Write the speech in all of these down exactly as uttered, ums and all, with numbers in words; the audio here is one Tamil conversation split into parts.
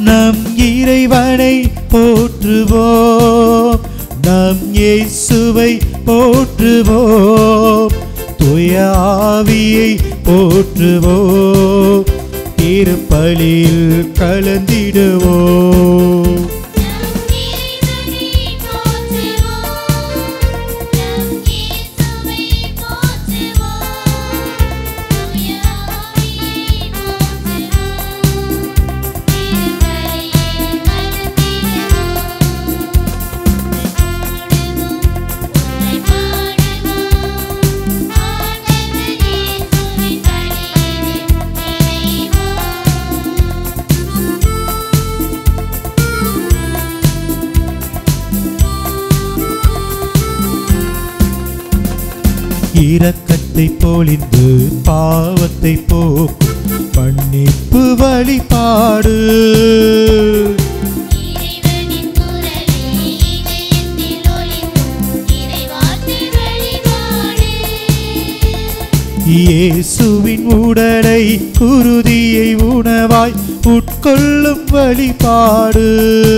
நம் இறைவனை போற்றுவோம், நம் இயேசுவை போற்றுவோம், தூய ஆவியை போற்றுவோம், திருப்பலியில் கலந்திடுவோம். இரக்கத்தை பொழிந்து பாவத்தை போக்கும் மன்னிப்பு வழிபாடு. இயேசுவின் உடலை குருதியை உணவாய் உட்கொள்ளும் வழிபாடு.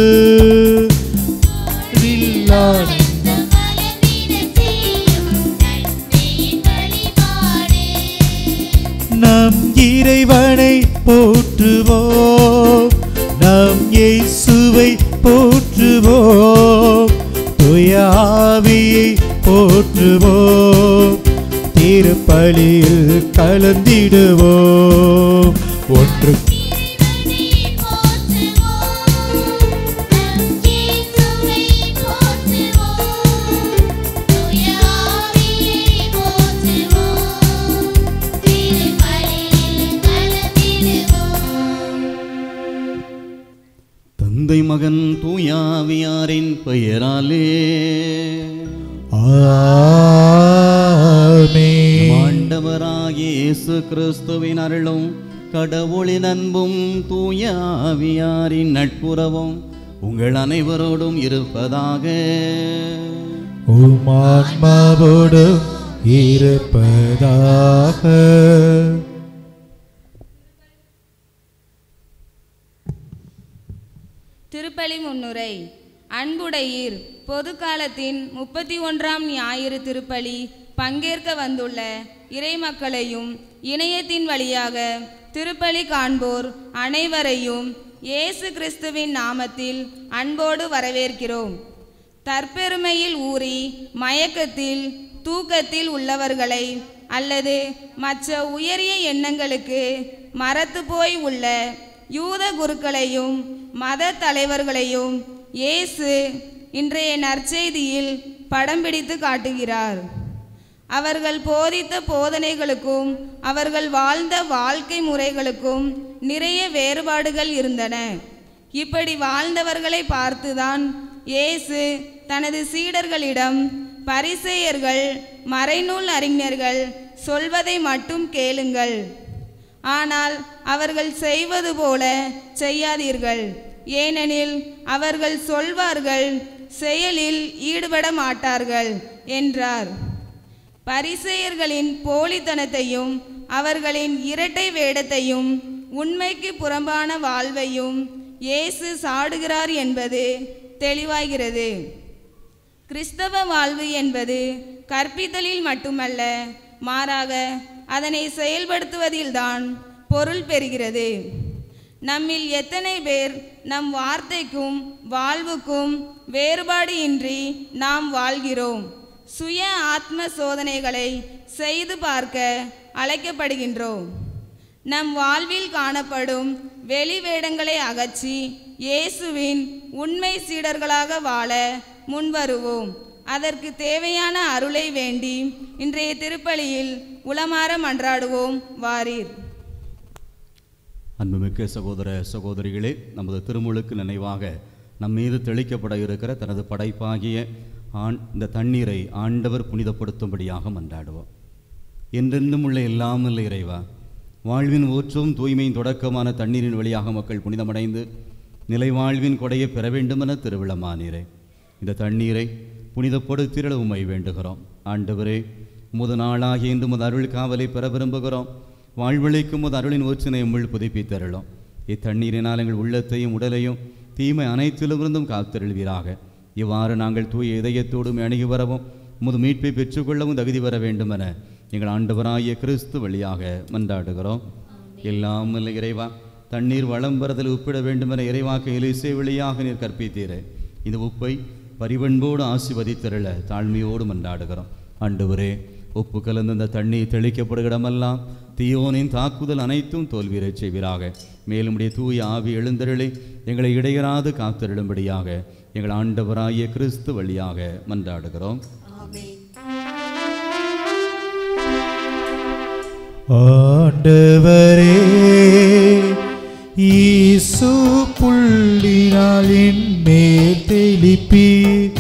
நம் இறைவனை போற்றுவோம், நம் இயேசுவை போற்றுவோம், தூய ஆவியை போற்றுவோம், திருப்பலியில் கலந்திடுவோம். ஒன்று தந்தை மகன் தூயாவியாரின் பெயராலே ஆமென். ஆண்டவராகிய இயேசு கிறிஸ்துவின் அருளும் கடவுளின் அன்பும் தூயாவியாரின் நட்புறவும் உங்கள் அனைவரோடும் இருப்பதாக. உம் ஆன்மாவோடும் இருப்பதாக. திருப்பலி முன்னுரை. அன்புடையீர், பொது காலத்தின் முப்பத்தி ஒன்றாம் ஞாயிறு திருப்பலி பங்கேற்க வந்துள்ள இறை மக்களையும் இணையத்தின் வழியாக திருப்பலி காண்போர் அனைவரையும் இயேசு கிறிஸ்துவின் நாமத்தில் அன்போடு வரவேற்கிறோம். தற்பெருமையில் ஊறி மயக்கத்தில் தூக்கத்தில் உள்ளவர்களை அல்லது மற்ற உயரிய எண்ணங்களுக்கு மரத்து போய் உள்ள யூத குருக்களையும் மத தலைவர்களையும் இயேசு இன்றைய நற்செய்தியில் படம் பிடித்து காட்டுகிறார். அவர்கள் போதித்த போதனைகளுக்கும் அவர்கள் வாழ்ந்த வாழ்க்கை முறைகளுக்கும் நிறைய வேறுபாடுகள் இருந்தன. இப்படி வாழ்ந்தவர்களை பார்த்துதான் இயேசு தனது சீடர்களிடம், பரிசேயர்கள் மறைநூல் அறிஞர்கள் சொல்வதை மட்டும் கேளுங்கள், ஆனால் அவர்கள் செய்வது போல செய்யாதீர்கள், ஏனெனில் அவர்கள் சொல்வார்கள், செயலில் ஈடுபட மாட்டார்கள் என்றார். பரிசேயர்களின் போலித்தனத்தையும் அவர்களின் இரட்டை வேடத்தையும் உண்மைக்கு புறம்பான வாழ்வையும் இயேசு சாடுகிறார் என்பது தெளிவாகிறது. கிறிஸ்தவ வாழ்வு என்பது கற்பித்தலில் மட்டுமல்ல, மாறாக அதனை செயல்படுத்துவதில்தான் பொருள் பெறுகிறது. நம்மில் எத்தனை பேர் நம் வார்த்தைக்கும் வாழ்வுக்கும் வேறுபாடு இன்றி நாம் வாழ்கிறோம்? சுய ஆத்ம சோதனைகளை செய்து பார்க்க அழைக்கப்படுகின்றோம். நம் வாழ்வில் காணப்படும் வெளி வேடங்களை அகற்றி இயேசுவின் உண்மை சீடர்களாக வாழ முன்வருவோம். அதற்கு தேவையான அருளை வேண்டி இன்றைய திருப்பலியில் உளமாற மன்றாடுவோம். வாரீர். அன்புமிக்க சகோதர சகோதரிகளே, நமது திருமுழுக்கு நினைவாக நம் மீது தெளிக்கப்பட இருக்கிற தனது படைப்பாகிய ஆண் இந்த தண்ணீரை ஆண்டவர் புனிதப்படுத்தும்படியாக மன்றாடுவோம். என்றென்றும் உள்ள எல்லாம் இல்லை இறைவா, வாழ்வின் ஊற்றும் தூய்மையின் தொடக்கமான தண்ணீரின் வழியாக மக்கள் புனிதமடைந்து நிலைவாழ்வின் கொடையை பெற வேண்டுமென திருவிழமானீரே. இந்த தண்ணீரை புனிதப்படுத்திட உம்மை வேண்டுகிறோம். ஆண்டவரே, முது நாளாகி இன்று முது அருள் காவலை பெற விரும்புகிறோம். வாழ்வழிக்கும் முது அருளின் ஊற்றினை உம்மில் புதுப்பித்தருளும். இத்தண்ணீரினால் எங்கள் உள்ளத்தையும் உடலையும் தீமை அனைத்திலுமிருந்தும் காத்தருள்வீராக. இவ்வாறு நாங்கள் தூய இதயத்தோடும் அணுகி வரவும் உமது மீட்பை பெற்றுக்கொள்ளவும் தகுதி பெற வேண்டும் என எங்கள் ஆண்டவராகிய கிறிஸ்து வழியாக மன்றாடுகிறோம். எல்லாம் இல்லை இறைவா, தண்ணீர் வளம் பெறுதல் உப்பிட வேண்டும் என இறைவாக்கு எலிசே வழியாக நீர் கற்பித்தீரே. இந்த உப்பை பரிவன்போடு ஆசிர்வதித்தருள தாழ்மையோடு மன்றாடுகிறோம். ஆண்டவரே, உப்பு கலந்த இந்த தண்ணீர் தெளிக்கப்படுகிடமெல்லாம் தீயோனின் தாக்குதல் அனைத்தும் தோல்வியறச் செய்வீராக. மேலும் உடைய தூய ஆவி எழுந்தருளை எங்களை இடையராது காத்தருளும்படியாக எங்கள் ஆண்டவராகிய கிறிஸ்து வழியாக மன்றாடுகிறோம். ஆண்டவரே, இயேசு புள்ளினால் என் மேல் தெளிப்பீர்.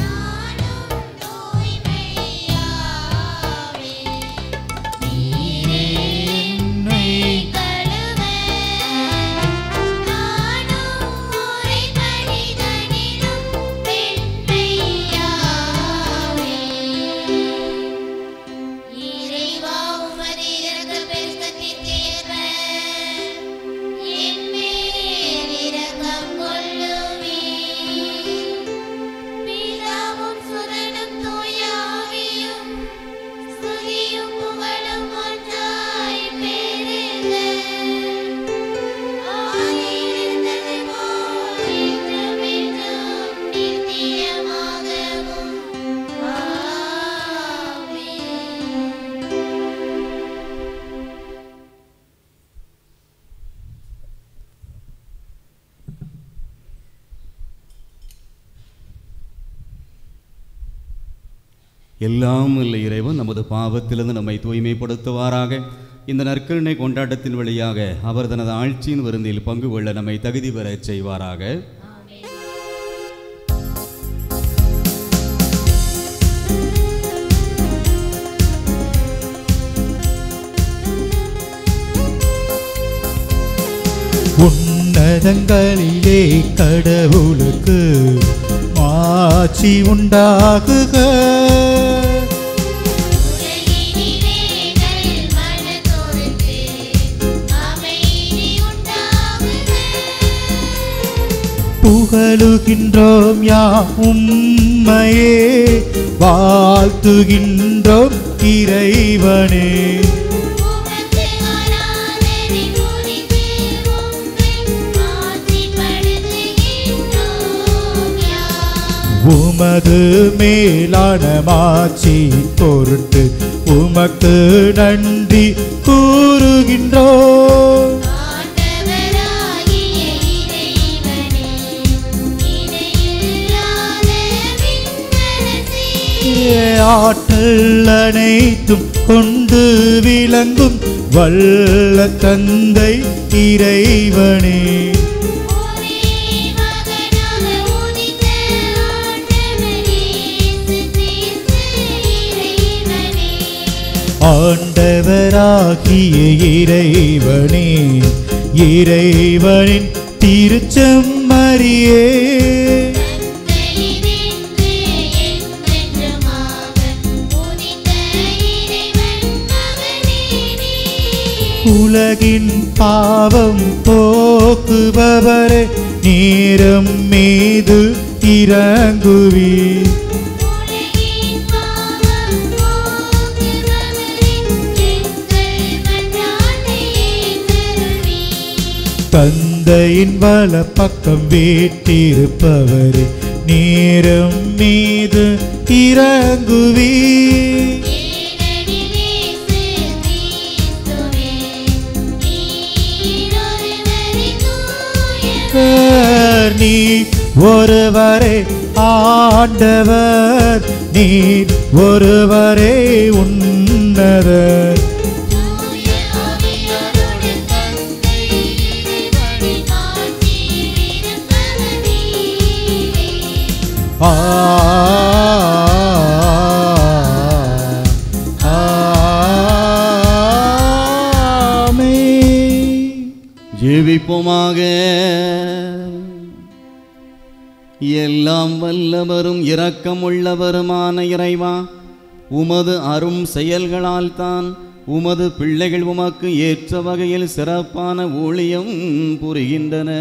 எல்லாம் இல்லை இறைவன் நமது பாவத்திலிருந்து நம்மை தூய்மைப்படுத்துவாராக. இந்த நற்கருணை கொண்டாட்டத்தின் வழியாக அவர் தனது ஆட்சியின் விருந்தில் பங்கு கொள்ள நம்மை தகுதி பெறச் செய்வாராக. உன்னதங்களிலே கடவுளுக்கு ஆட்சி உண்டாகுக. புகழுகின்றோம் யாம் உம்மையே, வாழ்த்துகின்றோம் இறைவனே. உமது மேலான மாட்சி பொருட்டு உமக்கு நன்றி கூறுகின்றோம். ஆற்றல் அனைத்தும் கொண்டு விளங்கும் வல்ல தந்தை இறைவனே. ஆண்டவராகிய இறைவனே, இறைவனின் திருச்செம்மறியே, உலகின் பாவம் போக்குபவரே, நேரம் மீது இறங்குவீர். தந்தையின் வல பக்கம் வீட்டிருப்பவரே, நேரம் மீது இறங்குவீர். நீ ஒருவரே ஆண்டவர், நீர் ஒருவரே உன்னதர். ஜெபிப்போமாக. எல்லாம் வல்லவரும் இரக்கமுள்ளவருமான இறைவா, உமது அரும் செயல்களால் தான் உமது பிள்ளைகள் உமக்கு ஏற்ற வகையில் சிறப்பான ஊழியம் புரிகின்றன.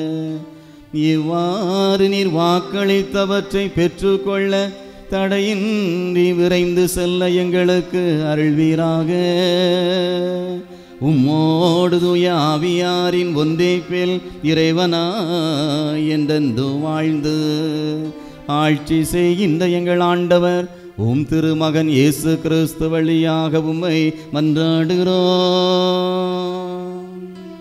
இவ்வாறு நீர் வாக்களித்தவற்றை பெற்றுக்கொள்ள தடையின்றி விரைந்து செல்ல எங்களுக்கு அருள்வீராக. உம்மோடு தூய ஆவியாரின் ஒன்றேப்பில் இறைவனாய் என்றென்று வாழ்ந்து ஆட்சி செய்கின்ற எங்கள் ஆண்டவர் உம் திருமகன் இயேசு கிறிஸ்து வழியாக உம்மை மன்றாடுகிறோம்.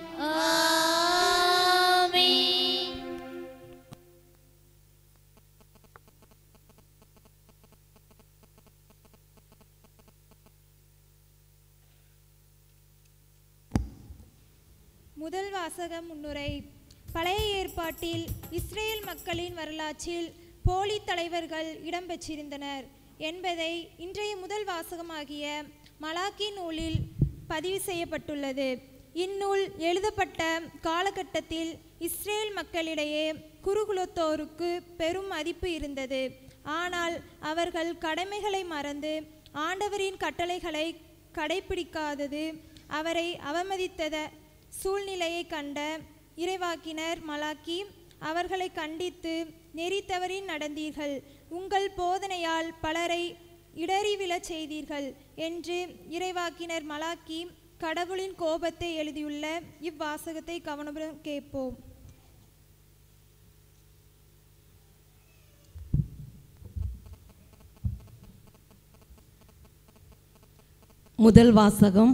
முதல் வாசகம் முன்னுரை. பழைய ஏற்பாட்டில் இஸ்ரேல் மக்களின் வரலாற்றில் போலி தலைவர்கள் இடம்பெற்றிருந்தனர் என்பதை இன்றைய முதல் வாசகமாகிய மலாக்கி நூலில் பதிவு செய்யப்பட்டுள்ளது. இந்நூல் எழுதப்பட்ட காலகட்டத்தில் இஸ்ரேல் மக்களிடையே குருகுலத்தோருக்கு பெரும் மதிப்பு இருந்தது. ஆனால் அவர்கள் கடமைகளை மறந்து ஆண்டவரின் கட்டளைகளை கடைபிடிக்காதது அவரை அவமதித்தத சூழ்நிலையை கண்ட இறைவாக்கினர் மலாக்கி அவர்களை கண்டித்து நெறி தவறி நடந்தீர்கள், உங்கள் போதனையால் பலரை இடறி விழச் செய்தீர்கள் என்று இறைவாக்கினர் மலாக்கி கடவுளின் கோபத்தை எழுதியுள்ள இவ்வாசகத்தை கவனமுடன் கேட்போம். முதல் வாசகம்.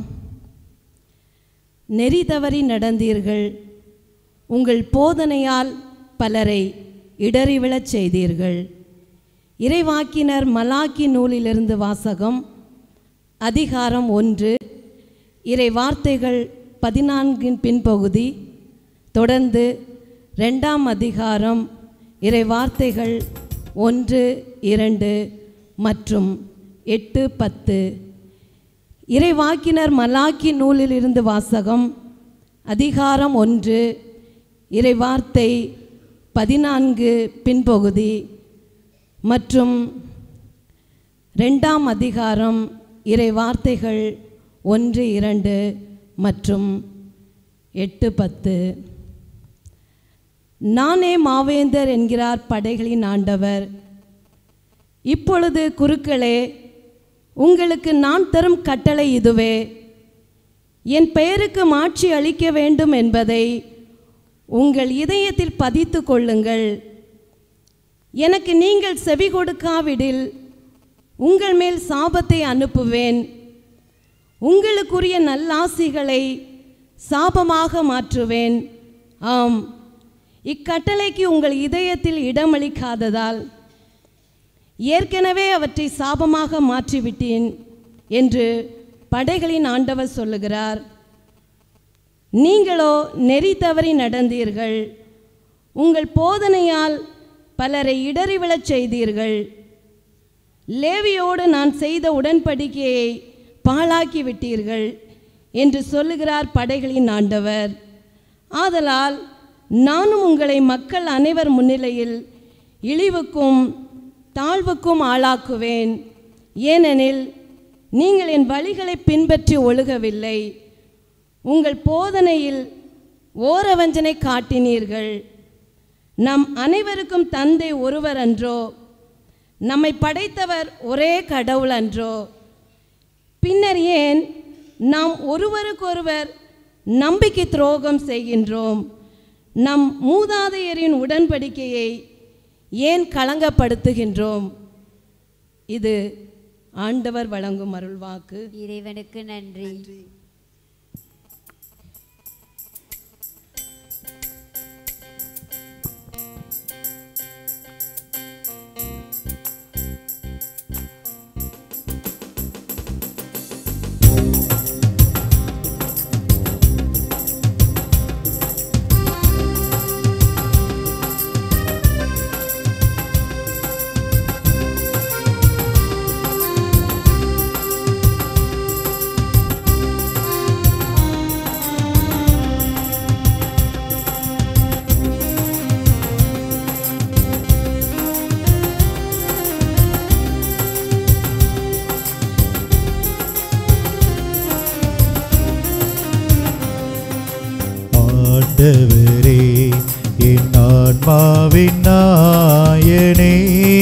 நெறி தவறி நடந்தீர்கள், உங்கள் போதனையால் பலரை இடறி விழச் செய்தீர்கள். இறைவாக்கினர் மலாக்கி நூலிலிருந்து வாசகம். அதிகாரம் ஒன்று, இறை வார்த்தைகள் பதினான்கின் பின்பகுதி. தொடர்ந்து ரெண்டாம் அதிகாரம் இறை வார்த்தைகள் ஒன்று இரண்டு மற்றும் எட்டு பத்து. இறைவாக்கினர் மலாக்கி நூலில் இருந்து வாசகம். அதிகாரம் ஒன்று, இறை வார்த்தை பதினான்கு பின்பகுதி மற்றும் ரெண்டாம் அதிகாரம் இறை வார்த்தைகள் ஒன்று இரண்டு மற்றும் எட்டு பத்து. நானே மாவேந்தர் என்கிறார் படைகளின் ஆண்டவர். இப்பொழுது குருக்களே, உங்களுக்கு நான் தரும் கட்டளை இதுவே. என் பெயருக்கு மாட்சி அளிக்க வேண்டும் என்பதை உங்கள் இதயத்தில் பதித்து கொள்ளுங்கள். எனக்கு நீங்கள் செவி கொடுக்காவிடில் உங்கள் மேல் சாபத்தை அனுப்புவேன். உங்களுக்குரிய நல்லாசிகளை சாபமாக மாற்றுவேன். ஆம், இக்கட்டளைக்கு உங்கள் இதயத்தில் இடமளிக்காததால் ஏற்கனவே அவற்றை சாபமாக மாற்றிவிட்டேன் என்று படைகளின் ஆண்டவர் சொல்லுகிறார். நீங்களோ நெறி தவறி நடந்தீர்கள், உங்கள் போதனையால் பலரை இடறி விழச் செய்தீர்கள். லேவியோடு நான் செய்த உடன்படிக்கையை பாழாக்கி விட்டீர்கள் என்று சொல்லுகிறார் படைகளின் ஆண்டவர். ஆதலால் நானும் உங்களை மக்கள் அனைவர் முன்னிலையில் இழிவுக்கும் தாழ்வுக்கும் ஆளாக்குவேன். ஏனெனில் நீங்கள் என் வழிகளை பின்பற்றி ஒழுகவில்லை, உங்கள் போதனையில் ஓரவஞ்சனை காட்டினீர்கள். நம் அனைவருக்கும் தந்தை ஒருவர் அன்றோ, நம்மை படைத்தவர் ஒரே கடவுள் அன்றோ? பின்னர் ஏன் நாம் ஒருவருக்கொருவர் நம்பிக்கை துரோகம் செய்கின்றோம்? நம் மூதாதையரின் உடன்படிக்கையை ஏன் களங்கப்படுத்துகின்றோம்? இது ஆண்டவர் வழங்கும் அருள்வாக்கு. இறைவனுக்கு நன்றி. ஆன்மாவின் நாயனே,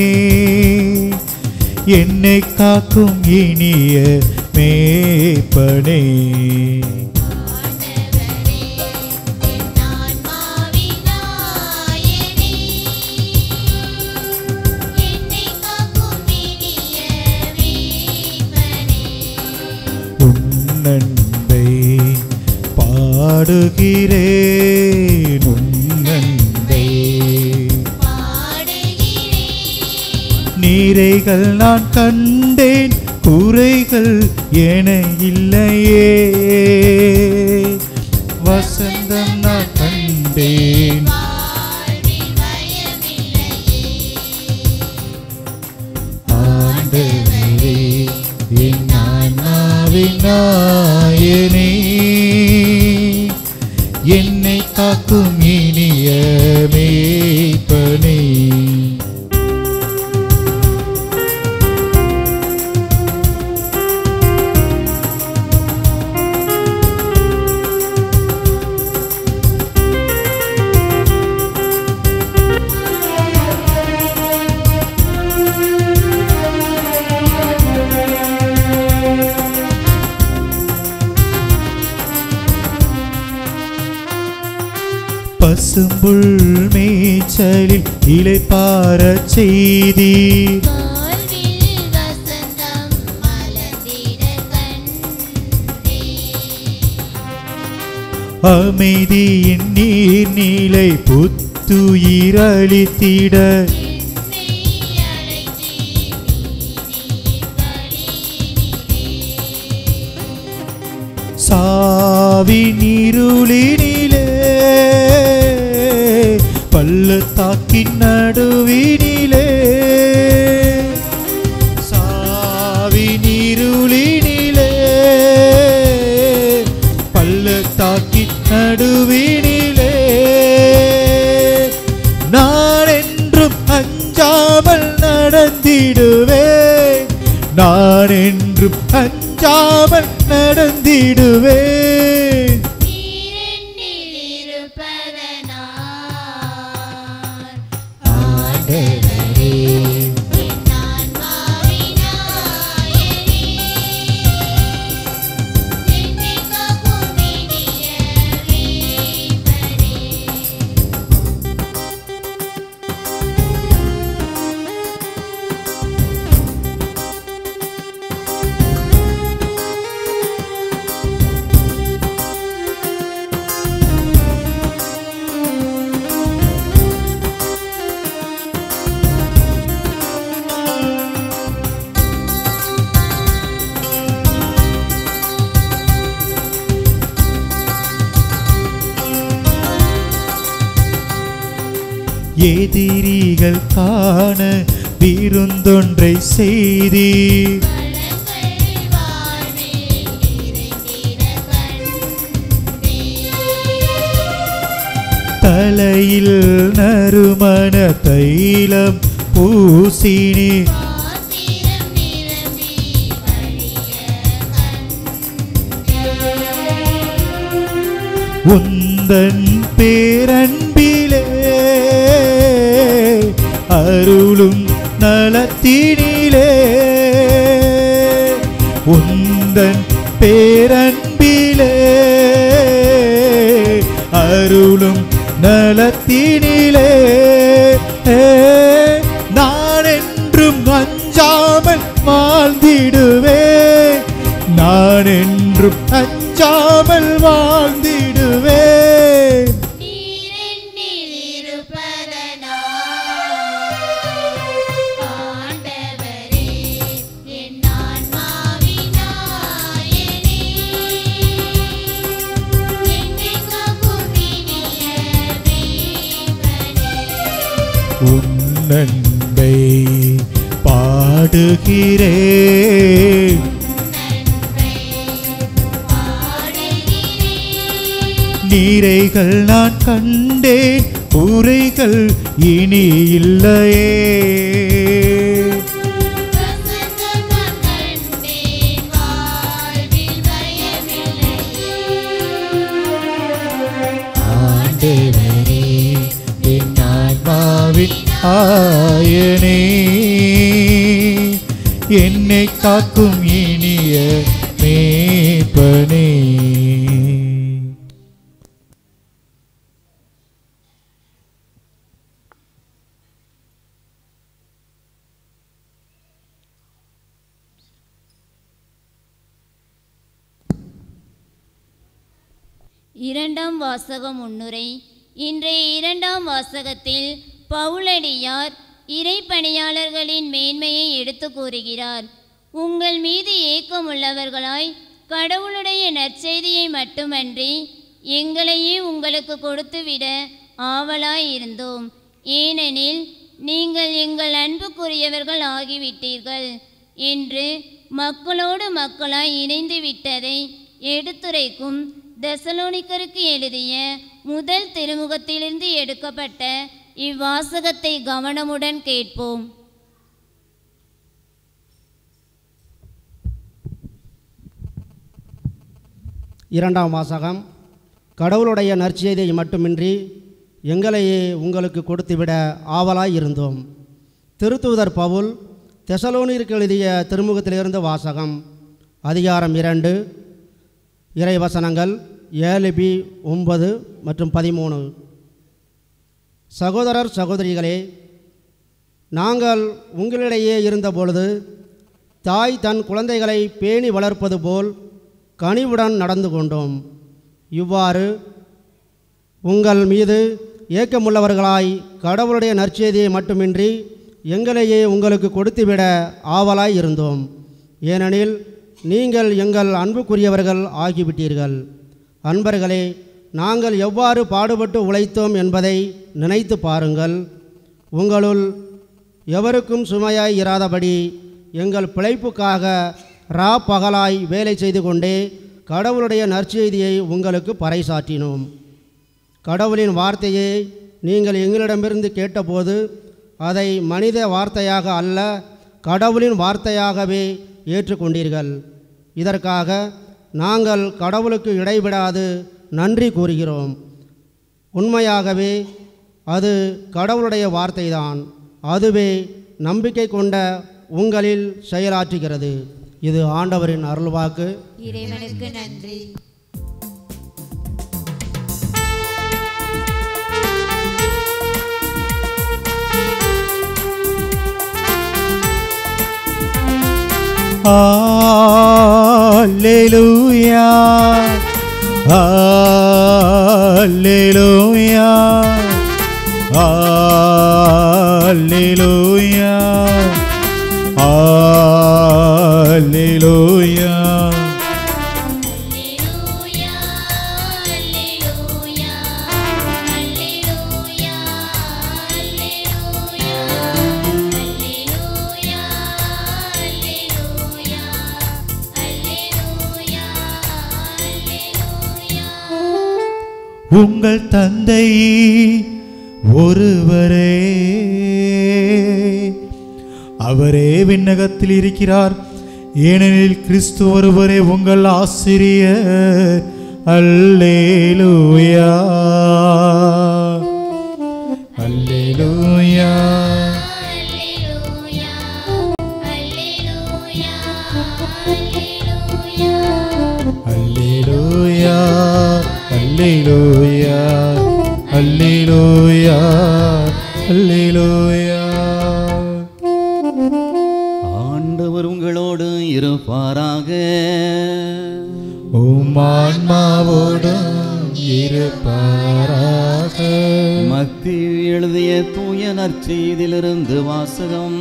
என்னை காக்கும் இனிய மேய்ப்பனே. உன்னன்பை பாடுகிறேன், உன்னன்பை நீரைகள் நான் கண்டேன், குறைகள் என இல்லையே. வசந்தம் நான் கண்டேன், ஆண்டவரே என் ஆன்மாவின் நாயனே, என்னை காக்கும் இனிய மேய்ப்பனே. பசும்புல் மேய்ச்சலில் இளைப்பாறச் செய்தீர், அமைதியின் நீர்நிலை புத்துயிரளித்திட, சாவின் இருளினிலே பள்ளத்தாக்கின் நடுவினிலே, சாவின் இருளினிலே பள்ளத்தாக்கின் நடுவினிலே, நான் என்றும் அஞ்சாமல் நடந்திடுவேன், நான் என்றும் அஞ்சாமல் நடந்திடுவேன். எதிரிகள் காண விருந்தொன்றை செய்தீர், தலையில் நறுமண தைலம் பூசினீர், உந்தன் பேரன்பிலே அருளும் நலத்தினிலே, உந்தன் பேரன்பிலே அருளும் நலத்தினிலே, நான் என்றும் அஞ்சாமல் வாழ்ந்திடுவேன், நான் என்றும் அஞ்சாமல் வாழ்ந்திடுவேன். உன்னன்பை பாடுகிறேன், நீரைகள் நான் கண்டேன், குறைகள் இனி இல்லையே. ஆண்டவரே என் ஆத்மாவின் ஆயனே, என்னை காக்கும் இனிய மேய்ப்பனே. இரண்டாம் வாசக முன்னுரை. இன்றைய இரண்டாம் வாசகத்தில் பவுலடியார் இறை பணியாளர்களின் மேன்மையை எடுத்து கூறுகிறார். உங்கள் மீது ஏக்கமுள்ளவர்களாய் கடவுளுடைய நற்செய்தியை மட்டுமன்றி எங்களையே உங்களுக்கு கொடுத்துவிட ஆவலாய் இருந்தோம். ஏனெனில் நீங்கள் எங்கள் அன்புக்குரியவர்கள் ஆகிவிட்டீர்கள் என்று மக்களோடு மக்களாய் இணைந்து விட்டதை எடுத்துரைக்கும் தெசலோனிக்கருக்கு எழுதிய முதல் திருமுகத்திலிருந்து எடுக்கப்பட்ட இவ்வாசகத்தை கவனமுடன் கேட்போம். இரண்டாம் வாசகம். கடவுளுடைய நற்செய்தியை மட்டுமின்றி எங்களையே உங்களுக்கு கொடுத்துவிட ஆவலாய் இருந்தோம். திருத்தூதர் பவுல் தெசலோனிற்கு எழுதிய திருமுகத்திலிருந்து வாசகம். அதிகாரம் இரண்டு, இறைவசனங்கள் ஏழு பி ஒன்பது மற்றும் பதிமூணு. சகோதரர் சகோதரிகளே, நாங்கள் உங்களிடையே இருந்தபொழுது தாய் தன் குழந்தைகளை பேணி வளர்ப்பது போல் கனிவுடன் நடந்து கொண்டோம். இவ்வாறு உங்கள் மீது ஏக்கமுள்ளவர்களாய் கடவுளுடைய நற்செய்தியை மட்டுமின்றி எங்களையே உங்களுக்கு கொடுத்துவிட ஆவலாய் இருந்தோம். ஏனெனில் நீங்கள் எங்கள் அன்புக்குரியவர்கள் ஆகிவிட்டீர்கள். அன்பர்களே, நாங்கள் எவ்வாறு பாடுபட்டு உழைத்தோம் என்பதை நினைத்து பாருங்கள். உங்களுள் எவருக்கும் சுமையாய் இராதபடி எங்கள் பிழைப்புக்காக ரா பகலாய் வேலை செய்து கொண்டே கடவுளுடைய நற்செய்தியை உங்களுக்கு பறைசாற்றினோம். கடவுளின் வார்த்தையை நீங்கள் எங்களிடமிருந்து கேட்டபோது அதை மனித வார்த்தையாக அல்ல, கடவுளின் வார்த்தையாகவே ஏற்றுக்கொண்டீர்கள். இதற்காக நாங்கள் கடவுளுக்கு இடைவிடாது நன்றி கூறுகிறோம். உண்மையாகவே அது கடவுளுடைய வார்த்தைதான். அதுவே நம்பிக்கை கொண்ட உங்களில் செயலாற்றுகிறது. இது ஆண்டவரின் அருள்வாக்கு. இறைவனுக்கு நன்றி. Alleluia, Alleluia, Alleluia, Alleluia. உங்கள் தந்தை ஒருவரே, அவரே விண்ணகத்தில் இருக்கிறார். ஏனெனில் கிறிஸ்து ஒருவரே உங்கள் ஆசிரியர். அல்லேலூயா, அல்லேலூயா, அல்லேலூயா, அல்லேலூயா, அல்லேலூயா, அல்லேலூயா. ஆண்டவர் உங்களோடு இருப்பாராக. உம் ஆன்மாவோடும் இருப்பாராக. மத்தேயு எழுதிய தூய நற்செய்தியிலிருந்து வாசகம்.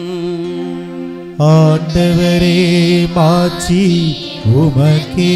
ஆண்டவரே, மாட்சி உமக்கே.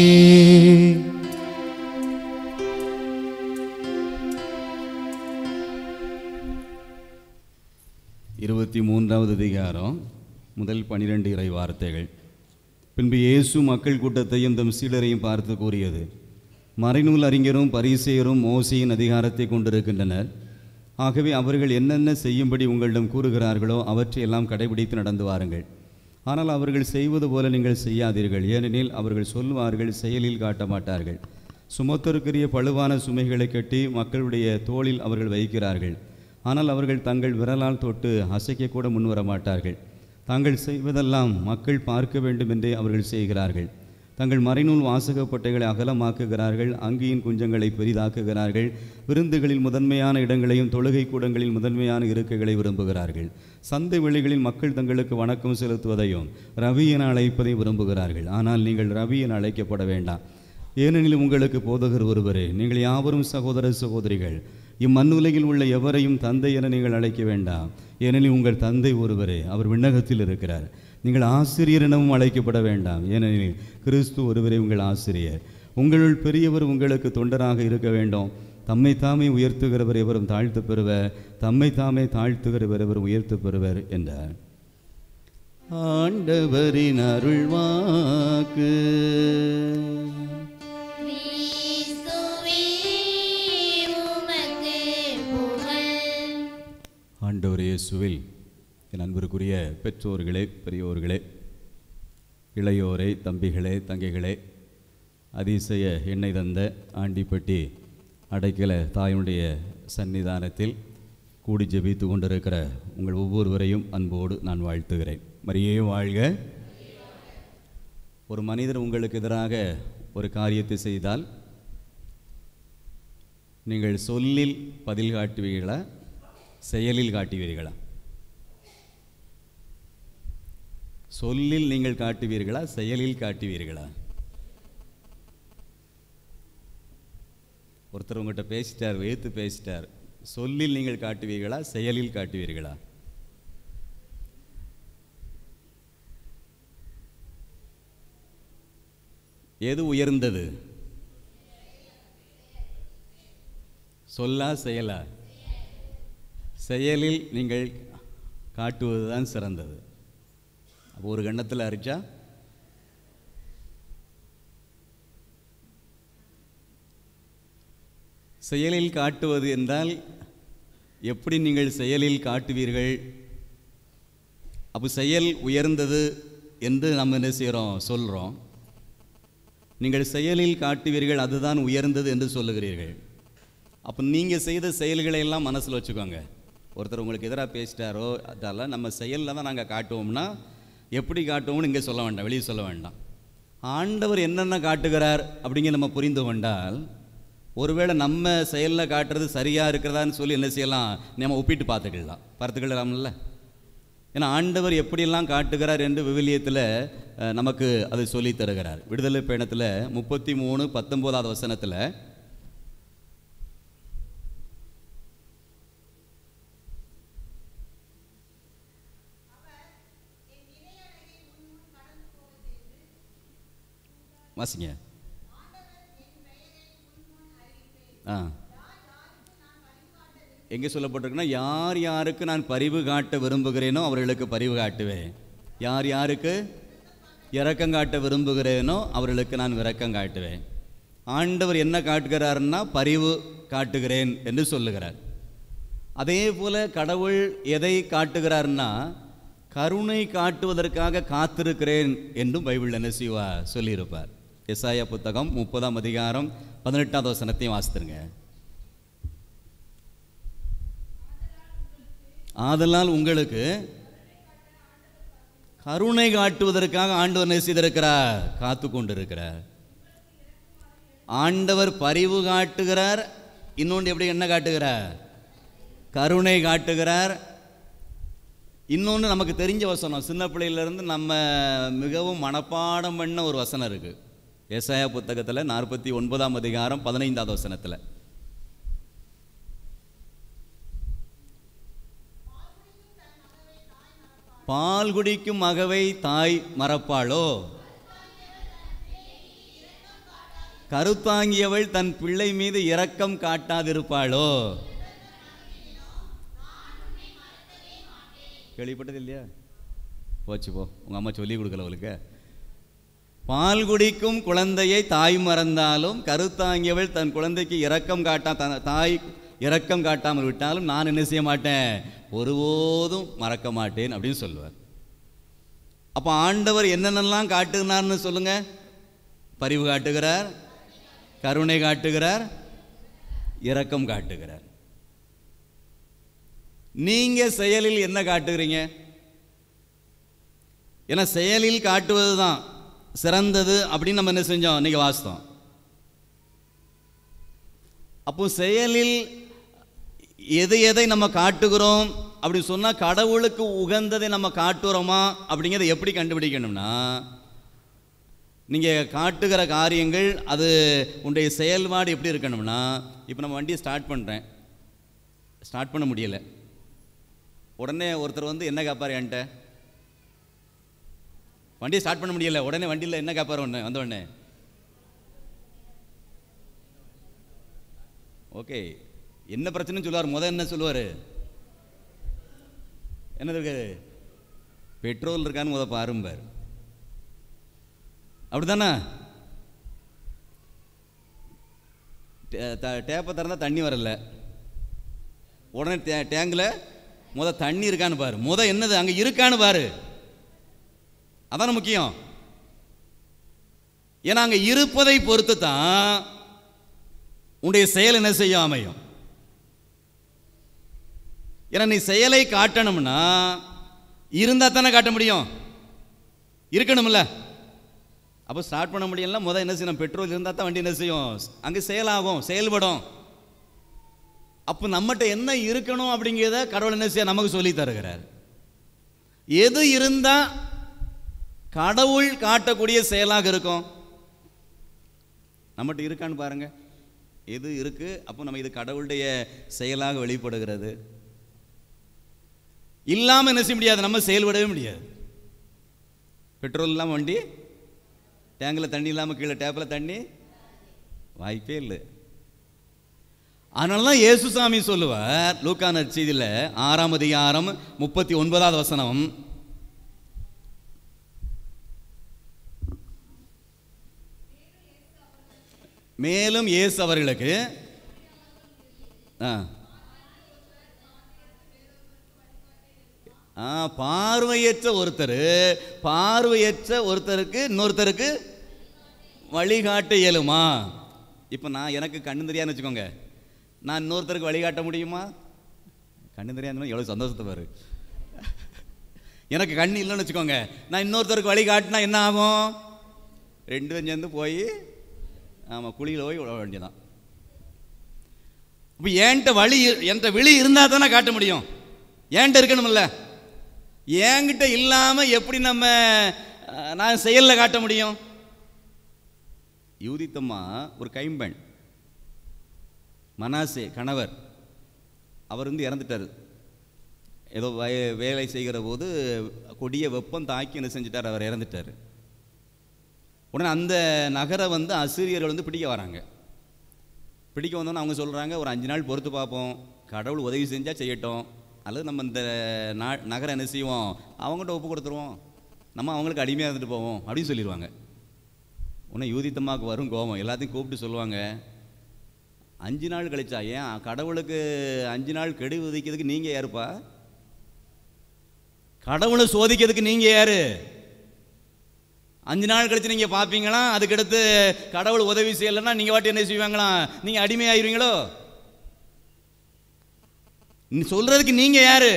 இருபத்தி மூன்றாவது அதிகாரம் முதல் பனிரெண்டு இறை வார்த்தைகள். பின்பு இயேசு மக்கள் கூட்டத்தையும் தம் சீடரையும் பார்த்து கூறியது, மறைநூல் அறிஞரும் பரிசேயரும் மோசேயின் அதிகாரத்தை கொண்டிருக்கின்றனர். ஆகவே அவர்கள் என்னென்ன செய்யும்படி உங்களிடம் கூறுகிறார்களோ அவற்றையெல்லாம் கடைபிடித்து நடந்து வாருங்கள். ஆனால் அவர்கள் செய்வது போல நீங்கள் செய்யாதீர்கள். ஏனெனில் அவர்கள் சொல்வார்கள், செயலில் காட்ட மாட்டார்கள். சுமத்தற்குரிய பழுவான சுமைகளை கட்டி மக்களுடைய தோளில் அவர்கள் வைக்கிறார்கள். ஆனால் அவர்கள் தங்கள் விரலால் தொட்டு அசைக்கக்கூட முன்வர மாட்டார்கள். தாங்கள் செய்வதெல்லாம் மக்கள் பார்க்க வேண்டும் என்றே அவர்கள் செய்கிறார்கள். தங்கள் மறைநூல் வாசகப்பட்டைகளை அகலமாக்குகிறார்கள், அங்கியின் குஞ்சங்களை பெரிதாக்குகிறார்கள், விருந்துகளில் முதன்மையான இடங்களையும் தொழுகை கூடங்களில் முதன்மையான இருக்கைகளை விரும்புகிறார்கள். சந்தை வெளிகளில் மக்கள் தங்களுக்கு வணக்கம் செலுத்துவதையும் ரவி என அழைப்பதை விரும்புகிறார்கள். ஆனால் நீங்கள் ரவி என அழைக்கப்பட வேண்டாம், ஏனெனில் உங்களுக்கு போதகர் ஒருவரே. நீங்கள் யாவரும் சகோதர சகோதரிகள். இம்மண்ணுலகில் உள்ள எவரையும் தந்தை என நீங்கள் அழைக்க வேண்டாம், ஏனெனில் உங்கள் தந்தை ஒருவரே, அவர் விண்ணகத்தில் இருக்கிறார். நீங்கள் ஆசிரியர் எனவும் அழைக்கப்பட வேண்டாம், ஏனெனில் கிறிஸ்து ஒருவரே உங்கள் ஆசிரியர். உங்களுள் பெரியவர் உங்களுக்கு தொண்டராக இருக்க வேண்டும். தம்மை தாமே உயர்த்துகிறவர் எவரும் தாழ்த்து பெறுவர், தம்மை தாமே தாழ்த்துகிறவர் எவரும் உயர்த்து பெறுவர் என்றார். ஆண்டவரின் அருள்வாக்கு. ஆண்டவர் இயேசுவில் என் அன்பிற்குரிய பெற்றோர்களே, பெரியோர்களே, இளையோரே, தம்பிகளே, தங்கைகளே, அதிசய எண்ணெய் தந்த ஆண்டிப்பட்டி அடைக்கல தாயுடைய சன்னிதானத்தில் கூடி ஜெபித்து கொண்டிருக்கிற உங்கள் ஒவ்வொருவரையும் அன்போடு நான் வாழ்த்துகிறேன். மரியே வாழ்க. ஒரு மனிதர் உங்களுக்கு எதிராக ஒரு காரியத்தை செய்தால் நீங்கள் சொல்லில் பதில் காட்டுவீர்களா, செயலில் காட்டுவீர்களா? சொல்லில் நீங்கள் காட்டுவீர்களா, செயலில் காட்டுவீர்களா? ஒருத்தர் உங்கள்கிட்ட பேசிட்டார், வேத்து பேசிட்டார், சொல்லில் நீங்கள் காட்டுவீர்களா, செயலில் காட்டுவீர்களா? எது உயர்ந்தது? சொல்லா செயலா? செயலில் நீங்கள் காட்டுவதுதான் சிறந்தது. அப்போ ஒரு கண்ணத்தில் அரிச்சா செயலில் காட்டுவது என்றால் எப்படி நீங்கள் செயலில் காட்டுவீர்கள்? அப்போ செயல் உயர்ந்தது என்று நம்ம என்ன செய்கிறோம், சொல்கிறோம். நீங்கள் செயலில் காட்டுவீர்கள், அதுதான் உயர்ந்தது என்று சொல்லுகிறீர்கள். அப்போ நீங்கள் செய்த செயல்களை எல்லாம் மனசில் வச்சுக்கோங்க. ஒருத்தர் உங்களுக்கு எதிராக பேசிட்டாரோ அதெல்லாம் நம்ம செயலில் தான் நாங்கள் காட்டுவோம்னா எப்படி காட்டுவோம்னு இங்கே சொல்ல வேண்டாம், வெளியே சொல்ல வேண்டாம். ஆண்டவர் என்னென்ன காட்டுகிறார் அப்படிங்கிற நம்ம புரிந்து கொண்டால் ஒருவேளை நம்ம செயலில் காட்டுறது சரியாக இருக்கிறதான்னு சொல்லி என்ன செய்யலாம், நம்ம ஒப்பிட்டு பார்த்துக்கலாம், பார்த்துக்கலாம்ல. ஏன்னா ஆண்டவர் எப்படியெல்லாம் காட்டுகிறார் என்று விவிலியத்தில் நமக்கு அதை சொல்லி தருகிறார். விடுதலை பயணத்தில் முப்பத்தி மூணு பத்தொம்போதாவது வசனத்தில் வாசிங்க. ஆ எங்கே சொல்லப்பட்டிருக்குன்னா, யார் யாருக்கு நான் பரிவு காட்ட விரும்புகிறேனோ அவர்களுக்கு பரிவு காட்டுவேன், யார் யாருக்கு இரக்கம் காட்ட விரும்புகிறேனோ அவர்களுக்கு நான் இரக்கம் காட்டுவேன். ஆண்டவர் என்ன காட்டுகிறார்னா பரிவு காட்டுகிறேன் என்று சொல்லுகிறார். அதே போல் கடவுள் எதை காட்டுகிறார்னா கருணை காட்டுவதற்காக காத்திருக்கிறேன் என்றும் பைபிள் என்ன செய்வா சொல்லியிருப்பார். எசாயா புத்தகம் முப்பதாம் அதிகாரம் பதினெட்டாவது வசனத்தையும் வாசித்துருங்க. ஆதலால் உங்களுக்கு கருணை காட்டுவதற்காக ஆண்டவர் என்ன செய்திருக்கிறார், காத்து கொண்டிருக்கிறார். ஆண்டவர் பரிவு காட்டுகிறார், இன்னொன்று எப்படி என்ன காட்டுகிறார், கருணை காட்டுகிறார். இன்னொன்று நமக்கு தெரிஞ்ச வசனம், சின்ன பிள்ளையிலேருந்து நம்ம மிகவும் மனப்பாடம் பண்ண ஒரு வசனம் இருக்குது. ஏசாயா புத்தகத்தில் நாற்பத்தி ஒன்பதாம் அதிகாரம் பதினைந்தாவது வசனத்தில் பால் குடிக்கும் மகவை தாய் மறப்பாளோ, கருத்தாங்கியவள் தன் பிள்ளை மீது இரக்கம் காட்டாதிருப்பாளோ. கேள்விப்பட்டது இல்லையா? போச்சு போ, உங்கள் அம்மா சொல்லி கொடுக்கல அவளுக்கு. பால் குடிக்கும் குழந்தையை தாய் மறந்தாலும் கருத்தாங்கியவள் தன் குழந்தைக்கு இரக்கம் காட்டா தாய் இரக்கம் காட்டாமல் விட்டாலும் நான் என்ன செய்ய மாட்டேன், ஒருபோதும் மறக்க மாட்டேன் அப்படின்னு சொல்லுவார். அப்போ ஆண்டவர் என்னென்னலாம் காட்டுகிறார்னு சொல்லுங்க. பரிவு காட்டுகிறார், கருணை காட்டுகிறார், இரக்கம் காட்டுகிறார். நீங்க செயலில் என்ன காட்டுகிறீங்க? ஏன்னா செயலில் காட்டுவது தான் சிறந்தது அப்படின்னு நம்ம என்ன செஞ்சோம், இன்னைக்கு வாசித்தோம். அப்போ செயலில் எதை எதை நம்ம காட்டுகிறோம் அப்படி சொன்னால் கடவுளுக்கு உகந்ததை நம்ம காட்டுறோமா அப்படிங்கிறத எப்படி கண்டுபிடிக்கணும்னா, நீங்கள் காட்டுகிற காரியங்கள் அது உன்னுடைய செயல்பாடு எப்படி இருக்கணும்னா, இப்போ நம்ம வண்டியை ஸ்டார்ட் பண்ணுறேன், ஸ்டார்ட் பண்ண முடியலை, உடனே ஒருத்தர் வந்து என்ன கேட்பார் என்கிட்ட, வண்டியை ஸ்டார்ட் பண்ண முடியலை, உடனே வண்டியில் என்ன கேட்பார் ஒன்று வந்த உடனே, ஓகே என்ன பிரச்சனைன்னு சொல்லுவார். முதல் என்ன சொல்லுவார், என்ன இருக்காரு, பெட்ரோல் இருக்கான்னு முத பாரும்பார். அப்படித்தானே? டேப்பை திறந்தா தண்ணி வரல, உடனே டே டேங்கில் முத தண்ணி இருக்கான்னு பாரு, முத என்னது அங்கே இருக்கான்னு பாரு, அதான முக்கியம். ஏன்னா அங்கே இருப்பதை பொறுத்து தான் உன்னுடைய செயல் என்ன செய்யும், அமையும். ஏன்னா நீ செயலை காட்டணும்னா இருந்தால் தானே காட்ட முடியும், இருக்கணும்ல. அப்போ ஸ்டார்ட் பண்ண முடியல, முதல் என்ன செய்யணும், பெட்ரோல் இருந்தால் தான் வண்டி என்ன செய்யும், அங்கே செயலாகும், செயல்படும். அப்போ நம்மகிட்ட என்ன இருக்கணும் அப்படிங்கிறத கடவுள் என்ன செய்ய நமக்கு சொல்லி தருகிறார். எது இருந்தால் கடவுள் காட்டக்கூடிய செயலாக இருக்கும், நம்மகிட்ட இருக்கான்னு பாருங்க. எது இருக்கு, அப்போ நம்ம இது கடவுளுடைய செயலாக வெளிப்படுகிறது. இல்லாமல் என்ன செய்ய முடியாது, நம்ம செயல்படவே முடியாது. பெட்ரோல் இல்லாமல் வண்டி, டேங்கில் தண்ணி இல்லாமல் கீழே டேப்பில் தண்ணி, வாய்ப்பே இல்லை. அதனால தான் இயேசுசாமி சொல்லுவார் லூக்கா நற்செய்தியில் ஆறாம் அதிகாரம் முப்பத்தி ஒன்பதாவது வசனம், மேலும் இயேசு அவர்களுக்கு பார்வையற்ற ஒருத்தர் பார்வையற்ற ஒருத்தருக்கு இன்னொருத்தருக்கு வழிகாட்ட இயலுமா? இப்போ நான் எனக்கு கண்ணு தெரியாதுன்னு வச்சுக்கோங்க, நான் இன்னொருத்தருக்கு வழிகாட்ட முடியுமா? கண்ணு தெரியாதுன்னா எவ்வளோ சந்தோஷத்தை பாரு. எனக்கு கண்ணு இல்லைன்னு வச்சுக்கோங்க, நான் இன்னொருத்தருக்கு வழிகாட்டினா என்ன ஆகும், ரெண்டு பேரும் சேர்ந்து போய் ஆமாம் குழியில் போய் விட வேண்டியதான். இப்போ என்கிட்ட வழி என்கிட்ட விழி இருந்தால் தானே காட்ட முடியும், ஏன்ட்ட இருக்கணும்ல. என்கிட்ட இல்லாமல் எப்படி நம்ம நான் செயலில் காட்ட முடியும்? யூதித்தம்மா ஒரு கைம்பெண், மனாசே கணவர், அவர் வந்து இறந்துட்டார். ஏதோ வய வேலை செய்கிற போது கொடிய வெப்பம் தாக்கி என்ன செஞ்சிட்டார், அவர் இறந்துட்டார். உடனே அந்த நகரை வந்து அசிரியர்கள் வந்து பிடிக்க வராங்க. பிடிக்க வந்தோன்னு அவங்க சொல்கிறாங்க, ஒரு அஞ்சு நாள் பொறுத்து பார்ப்போம், கடவுள் உதவி செஞ்சால் செய்யட்டும், அல்லது நம்ம இந்த நா நகரை என்ன செய்வோம், அவங்கள்ட்ட ஒப்பு கொடுத்துருவோம், நம்ம அவங்களுக்கு அடிமையாக இருந்துட்டு போவோம் அப்படின்னு சொல்லிடுவாங்க. உடனே யூதித்தம்மாவுக்கு வரும் கோபம், எல்லாத்தையும் கூப்பிட்டு சொல்லுவாங்க, அஞ்சு நாள் கழிச்சா, ஏன் கடவுளுக்கு அஞ்சு நாள் கெடு விதிக்கிறதுக்கு நீங்கள் யாருப்பா, கடவுளை சோதிக்கிறதுக்கு நீங்கள் யாரு? அஞ்சு நாள் கழிச்சு நீங்கள் பார்ப்பீங்களா, அதுக்கடுத்து கடவுள் உதவி செய்யலைன்னா நீங்கள் வாட்டி என்ன செய்வாங்களா, நீங்கள் அடிமையாயிருவீங்களோ? சொல்றதுக்கு நீங்க யாரு?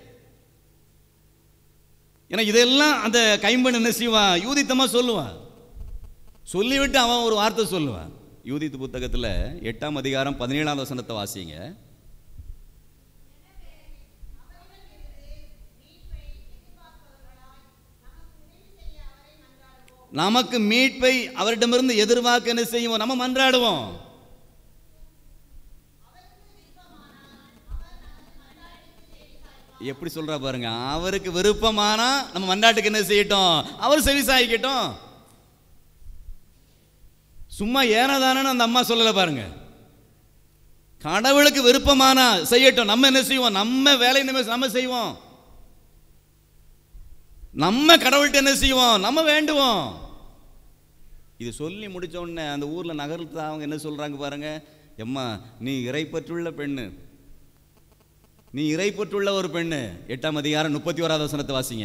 ஏன்னா இதெல்லாம் அந்த கைம்பெண் என்ன செய்வான், யூதித்தமா சொல்லுவான். சொல்லிவிட்டு அவன் ஒரு வார்த்தை சொல்லுவான். யூதித்து புத்தகத்தில் எட்டாம் அதிகாரம் பதினேழாம் வசனத்தை வாசிங்க. நமக்கு மீட்பை அவரிடமிருந்து எதிர்பார்க்க என்ன செய்வோம், நம்ம மன்றாடுவோம். எப்படி சொல்றா பாருங்க, அவருக்கு விருப்பமானா நம்ம மன்றாட்டுக்கு என்ன செய்யட்டும், அவர் செவிசாய்க்கட்டும். சும்மா ஏனதானு அந்த அம்மா சொல்லல பாருங்க. கடவுளுக்கு விருப்பமானா செய்யட்டும், நம்ம என்ன செய்வோம், நம்ம வேலை நம்ம செய்வோம், நம்ம கடவுள்கிட்ட என்ன செய்வோம், நம்ம வேண்டுவோம். இது சொல்லி முடிச்ச உடனே அந்த ஊர்ல நகரத்துல அவங்க என்ன சொல்றாங்க பாருங்க, எம்மா நீ இறைப்பற்றுள்ள பெண்ணு, நீ இறைப்பற்றுள்ள ஒரு பெண்ணு. எட்டாம் அதிகாரம் முப்பத்தி ஓராவது வசனத்தை வாசிங்க.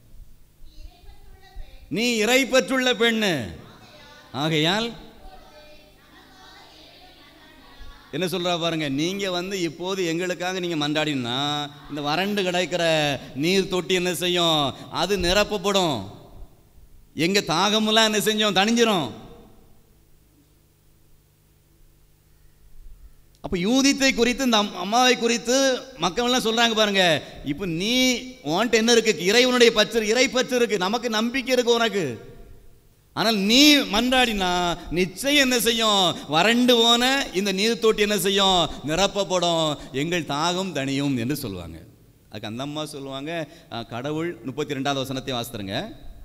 நீ இறைப்பற்றுள்ள பெண்ணு, ஆகையால் என்ன சொல்கிறா பாருங்க, நீங்கள் வந்து இப்போது எங்களுக்காக நீங்கள் மன்றாடினா இந்த வறண்டு கிடைக்கிற நீர் தொட்டி என்ன செய்யும், அது நிரப்பப்படும். எங்கள் தாகமெல்லாம் என்ன செஞ்சோம், தணிஞ்சிரும். அப்போ யூதித்தை குறித்து இந்த அம்மாவை குறித்து மக்கள் எல்லாம் சொல்கிறாங்க பாருங்க, இப்போ நீ உன்கிட்ட என்ன இருக்கு, இறைவனுடைய பற்று, இறை பற்று இருக்கு, நமக்கு நம்பிக்கை இருக்கு உனக்கு. ஆனால் நீ மன்றாடினா நிச்சயம் என்ன செய்யும், வறண்டு போன இந்த நீர் தொட்டி என்ன செய்யும், நிரப்பப்படும், எங்கள் தாகம் தணியும் என்று சொல்லுவாங்க. அதுக்கு அந்த அம்மா சொல்லுவாங்க, கடவுள் முப்பத்தி ரெண்டாவது வசனத்தை வாசித்துருங்க.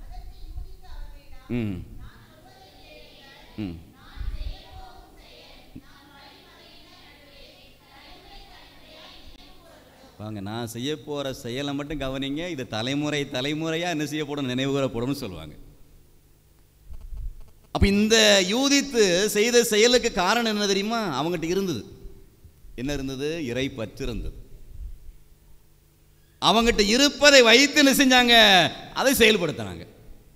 ம் ம் வாங்க, நான் செய்ய போகிற செயலை மட்டும் கவனிங்க, இது தலைமுறை தலைமுறையாக என்ன செய்யப்படும், நினைவு கூறப்படும் சொல்லுவாங்க. அப்போ இந்த யூதித்து செய்த செயலுக்கு காரணம் என்ன தெரியுமா, அவங்ககிட்ட இருந்தது என்ன இருந்தது, இறை பற்று இருந்தது. அவங்ககிட்ட இருப்பதை வைத்து என்ன செஞ்சாங்க, அதை செயல்படுத்தினாங்க.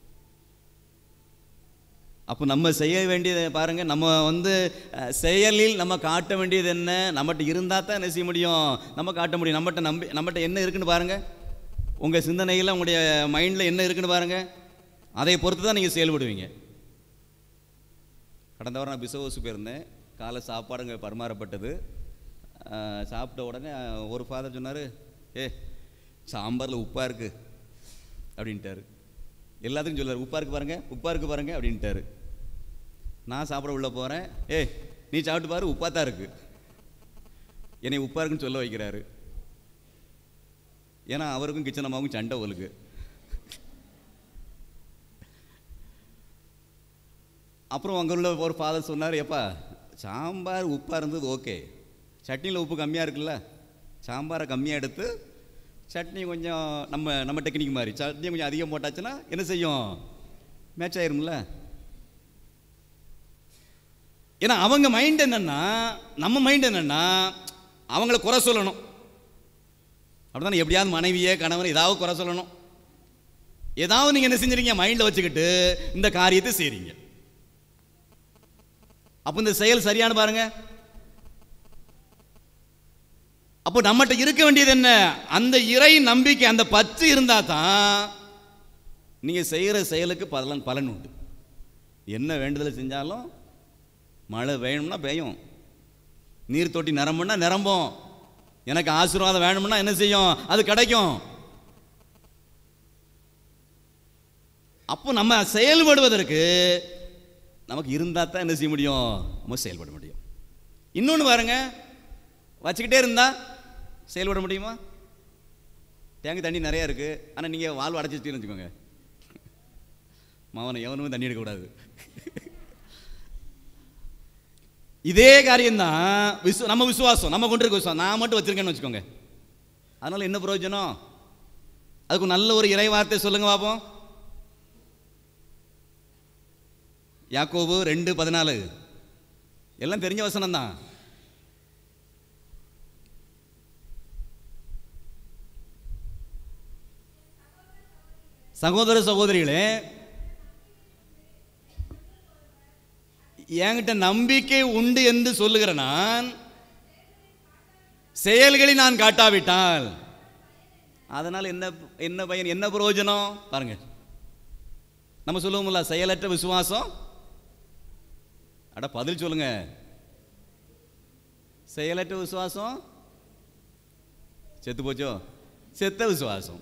அப்போ நம்ம செய்ய வேண்டியது பாருங்க, நம்ம வந்து செயலில் நம்ம காட்ட வேண்டியது என்ன, நம்மகிட்ட இருந்தால் தான் என்ன செய்ய முடியும், நம்ம காட்ட முடியும். நம்மகிட்ட நம்பி நம்மகிட்ட என்ன இருக்குன்னு பாருங்க, உங்கள் சிந்தனையில் உங்களுடைய மைண்டில் என்ன இருக்குன்னு பாருங்க, அதை பொறுத்து தான் நீங்கள் செயல்படுவீங்க. கடந்த வாரம் நான் பிசோஸ் போயிருந்தேன், காலை சாப்பாடுங்க பரிமாறப்பட்டது. சாப்பிட்ட உடனே ஒரு ஃபாதர் சொன்னார், ஏ சாம்பாரில் உப்பாக இருக்குது அப்படின்ட்டார். எல்லாத்துக்கும் சொல்லுவார், உப்பாக இருக்குது பாருங்கள், உப்பாக இருக்குது பாருங்கள் அப்படின்ட்டார். நான் சாப்பிட உள்ளே போகிறேன், ஏ நீ சாப்பிட்டு பாரு உப்பாக தான் இருக்குது, என்னை உப்பாக இருக்குன்னு சொல்ல வைக்கிறாரு. ஏன்னா அவருக்கும் கிச்சன் அம்மாவுக்கும் சண்டை ஒழுக்கு. அப்புறம் அங்கே உள்ள ஒரு ஃபாதர் சொன்னார், எப்பா சாம்பார் உப்பாக இருந்தது ஓகே, சட்னியில் உப்பு கம்மியாக இருக்குல்ல, சாம்பாரை கம்மியாக எடுத்து சட்னி கொஞ்சம் நம்ம நம்ம டெக்னிக் மாதிரி சட்னி கொஞ்சம் அதிகம் போட்டாச்சுன்னா என்ன செய்யும், மேட்ச் ஆயிரும்ல. ஏன்னா அவங்க மைண்ட் என்னன்னா, நம்ம மைண்ட் என்னன்னா அவங்கள குறை சொல்லணும். அப்படிதான் எப்படியாவது மனைவியே கணவன் ஏதாவது குறை சொல்லணும். ஏதாவது நீங்கள் என்ன செஞ்சுறீங்க, மைண்டில் வச்சுக்கிட்டு இந்த காரியத்தை செய்றீங்க. அப்போ இந்த செயல் சரியான பாருங்க. அப்போ நம்மகிட்ட இருக்க வேண்டியது என்ன, அந்த இறை நம்பிக்கை, அந்த பற்று இருந்தால் தான் நீங்கள் செய்கிற செயலுக்கு பலன் பலன் உண்டு. என்ன வேண்டுதலை செஞ்சாலும் மழை வேணும்னா பெய்யும், நீர் தொட்டி நிரம்புனா நிரம்பும், எனக்கு ஆசீர்வாதம் வேணும்னா என்ன செய்யும், அது கிடைக்கும். அப்போ நம்ம செயல்படுவதற்கு நமக்கு இருந்தால் தான் என்ன செய்ய முடியும், நம்ம செயல்பட முடியும். இன்னொன்று பாருங்க, வச்சுக்கிட்டே இருந்தா செயல்பட முடியுமா? டேங்கு தண்ணி நிறையா இருக்குது, ஆனால் நீங்கள் வாழ்வு அடைச்சிட்டீங்கன்னு வச்சுக்கோங்க, மாவனை எவனுமே தண்ணி எடுக்கக்கூடாது. இதே காரியம்தான் விசு நம்ம விசுவாசம், நம்ம கொண்டு இருக்க விசுவாசம் நான் மட்டும் வச்சிருக்கேன்னு வச்சுக்கோங்க, அதனால என்ன பிரயோஜனம்? அதுக்கு நல்ல ஒரு இறை வார்த்தை சொல்லுங்க பார்ப்போம். யாக்கோபு ரெண்டு பதினாலு எல்லாம் தெரிஞ்ச வசனம் தான். சகோதர சகோதரிகளே, என்கிட்ட நம்பிக்கை உண்டு என்று சொல்லுகிற நான் செயல்களை நான் காட்டாவிட்டால் அதனால் என்ன என்ன பயன், என்ன பிரயோஜனம் பாருங்க. நம்ம சொல்லுவோம்ல, செயலற்ற விசுவாசம். அட பதில் சொல்லுங்க, செயலற்ற விசுவாசம் செத்து போச்சோ, செத்த விசுவாசம்.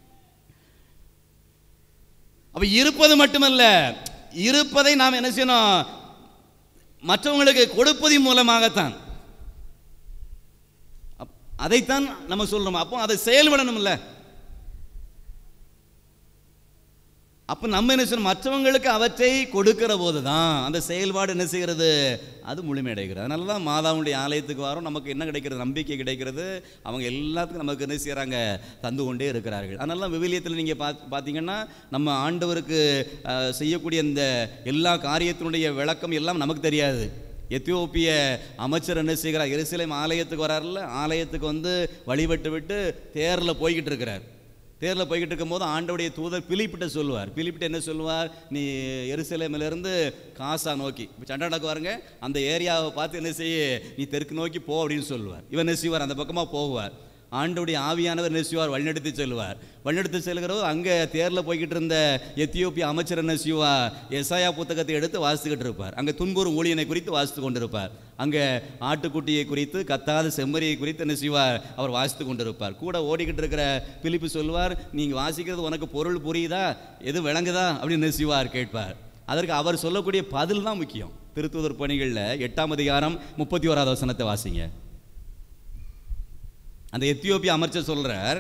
அப்ப இருப்பது மட்டுமல்ல, இருப்பதை நாம் என்ன செய்யணும், மற்றவங்களுக்கு கொடுப்பதின் மூலமாகத்தான், அதைத்தான் நம்ம சொல்றோம். அப்போ அதை செயல்படணும் இல்ல. அப்போ நம்ம என்ன செய்யணும், மற்றவங்களுக்கு அவற்றை கொடுக்கிற போது தான் அந்த செயல்பாடு என்ன செய்கிறது, அது முழுமையடைகிறது. அதனால தான் மாதாவுடைய ஆலயத்துக்கு வரோம், நமக்கு என்ன கிடைக்கிறது, நம்பிக்கை கிடைக்கிறது. அவங்க எல்லாத்துக்கும் நமக்கு என்ன செய்கிறாங்க, தந்து கொண்டே இருக்கிறார்கள். அதனால தான் விவிலியத்தில் நீங்கள் பா பார்த்தீங்கன்னா நம்ம ஆண்டவருக்கு செய்யக்கூடிய இந்த எல்லா காரியத்தினுடைய விளக்கம் எல்லாம் நமக்கு தெரியாது. எத்தியோப்பிய அமைச்சர் என்ன செய்கிறார், எருசலேம் ஆலயத்துக்கு வராருல்ல, ஆலயத்துக்கு வந்து வழிபட்டு விட்டு தேரில் போய்கிட்டு இருக்கிறார். தேரில் போய்கிட்டு இருக்கும்போது ஆண்டவருடைய தூதர் பிலிப்பிட்ட சொல்லுவார். பிலிப்பிட்ட என்ன சொல்லுவார்? நீ எருசலேமிலிருந்து காசா நோக்கி இப்போ சண்டை நடக்குவாருங்க, அந்த ஏரியாவை பார்த்து என்ன செய்ய, நீ தெற்கு நோக்கி போ அப்படின்னு சொல்லுவார். இவன் என்ன செய்வார்? அந்த பக்கமாக போகுவார். ஆண்டவருடைய ஆவியானவர் என்ன செய்வார்? வழிநடத்தி செல்வார். வழிநடத்தி செல்கிறவர் அங்கே தேரில் போய்கிட்டு இருந்த எத்தியோப்பிய அமைச்சர் என்ன செய்வார்? எசாயா புத்தகத்தை எடுத்து வாசித்துக்கிட்டு இருப்பார். அங்கே துன்புறும் ஊழியனை குறித்து வாசித்து கொண்டிருப்பார். அங்கே ஆட்டுக்குட்டியை குறித்து, கத்தாத செம்மறியை குறித்து என்ன செய்வார்? அவர் வாசித்து கொண்டிருப்பார். கூட ஓடிக்கிட்டு இருக்கிற பிலிப்பு சொல்லுவார், நீங்கள் வாசிக்கிறது உனக்கு பொருள் புரியுதா, எது விளங்குதா அப்படின்னு என்ன செய்வார்? கேட்பார். அதற்கு அவர் சொல்லக்கூடிய பதில் தான் முக்கியம். திருத்தூதர் பணிகளில் எட்டாம் அதிகாரம் முப்பத்தி ஓராவது வசனத்தை வாசிங்க. அந்த எத்தியோப்பிய அமைச்சர் சொல்றார்,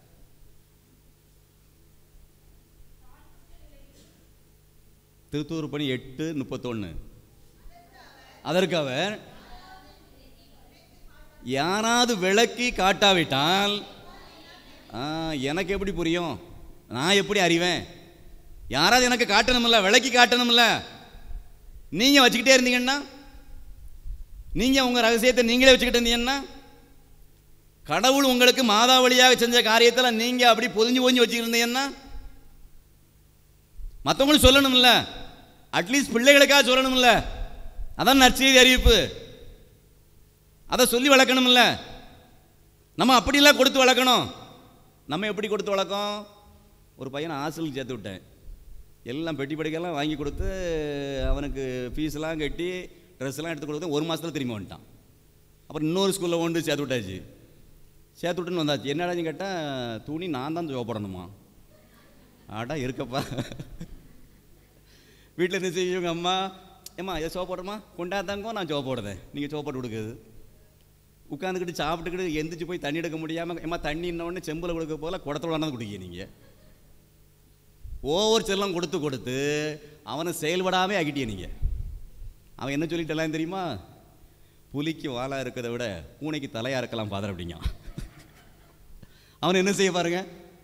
திருத்தூர் பணி எட்டு முப்பத்தொன்னு. அதற்கு அவர், யாராவது விளக்கி காட்டாவிட்டால் எனக்கு எப்படி புரியும், நான் எப்படி அறிவேன்? யாராவது எனக்கு காட்டணும்ல, விளக்கி காட்டணும்ல. நீங்க வச்சுக்கிட்டே இருந்தீங்கன்னா, நீங்க உங்க ரகசியத்தை நீங்களே வச்சுக்கிட்டு இருந்தீங்கன்னா, கடவுள் உங்களுக்கு மாதா வழியாக செஞ்ச காரியத்தில் நீங்க அப்படி பொதிஞ்சு பொதிஞ்சு வச்சுருந்தீங்கன்னா, மற்றவங்களுக்கு சொல்லணும்ல, அட்லீஸ்ட் பிள்ளைகளுக்காக சொல்லணும்ல. அதான் நற்செய்தி அறிவிப்பு. அதை சொல்லி வளர்க்கணும்ல. நம்ம அப்படிலாம் கொடுத்து வளர்க்கணும். நம்ம எப்படி கொடுத்து வளர்க்கோம்? ஒரு பையனை ஹாஸ்டலுக்கு சேர்த்து விட்டேன். எல்லாம் பெட்டி படிக்கெல்லாம் வாங்கி கொடுத்து அவனுக்கு ஃபீஸ்லாம் கட்டி ட்ரெஸ்லாம் எடுத்து கொடுத்து ஒரு மாதத்தில் திரும்பி வந்துட்டான். அப்புறம் இன்னொரு ஸ்கூலில் கொண்டு சேர்த்து விட்டாச்சு. சேர்த்து விட்டுன்னு வந்தாச்சு. என்னடான்னு கேட்டால், துணி நான் தான் சோப்படணுமா? ஆடா இருக்கப்பா. வீட்டில் என்ன செய்யுங்க அம்மா, ஏம்மா எதை சோப்போடுமா, கொண்டாந்தாங்கோ நான் சோப்போடுதேன், நீங்கள் சோப்பாட்டு கொடுக்குது. உட்காந்துக்கிட்டு சாப்பிட்டுக்கிட்டு எந்திரிச்சு போய் தண்ணி எடுக்க முடியாமல், ஏம்மா தண்ணி இன்னொன்று செம்பில் கொடுக்க போல குடத்தோட தான் குடிக்க. நீங்கள் ஒவ்வொரு செல்லம் கொடுத்து கொடுத்து அவனை செயல்படாமே ஆக்கிட்டிய. நீங்கள் அவன் என்ன சொல்லிட்டலாம் தெரியுமா? புலிக்கு வாழா இருக்கிறத விட பூனைக்கு தலையாக இருக்கலாம் ஃபாதர் அப்படிங்க. அவன் என்ன செய்ய பாருங்க.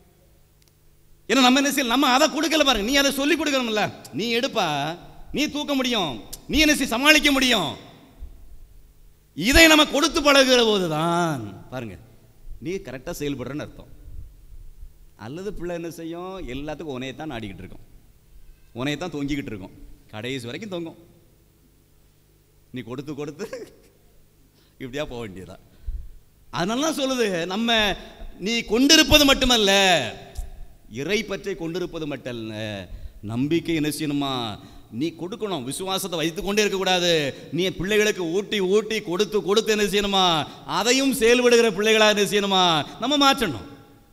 ஏன்னா நம்ம என்ன செய்ய, நம்ம அதை கொடுக்கல பாருங்க. நீ அதை சொல்லி கொடுக்கணும்ல. நீ எடுப்பா, நீ தூக்க முடியும், நீ என்ன செய்ய சமாளிக்க முடியும். இதை நம்ம கொடுத்து பழகுற போதுதான் பாருங்க நீ கரெக்டாக செயல்படுறன்னு அர்த்தம். அல்லது பிள்ளை என்ன செய்யும், எல்லாத்துக்கும் உனையத்தான் நாடிக்கிட்டு இருக்கும், உனையத்தான் தொங்கிக்கிட்டு இருக்கும், கடைசி வரைக்கும் தொங்கும். நீ கொடுத்து கொடுத்து இப்படியா போக வேண்டியதா. அதனால சொல்லுது, நம்ம நீ கொண்டிருப்பது மட்டுமல்ல, இறை பற்றை கொண்டிருப்பது மட்டுமல்ல, நம்பிக்கை என்ன செய்யணுமா, நீ கொடுக்கணும். விசுவாசத்தை வைத்துக் கொண்டே இருக்கக்கூடாது. நீ பிள்ளைகளுக்கு ஊட்டி ஊட்டி கொடுத்து கொடுத்து என்ன செய்யணுமா, அதையும் செயல்படுகிற பிள்ளைகளாக என்ன செய்யணுமா நம்ம மாற்றணும்.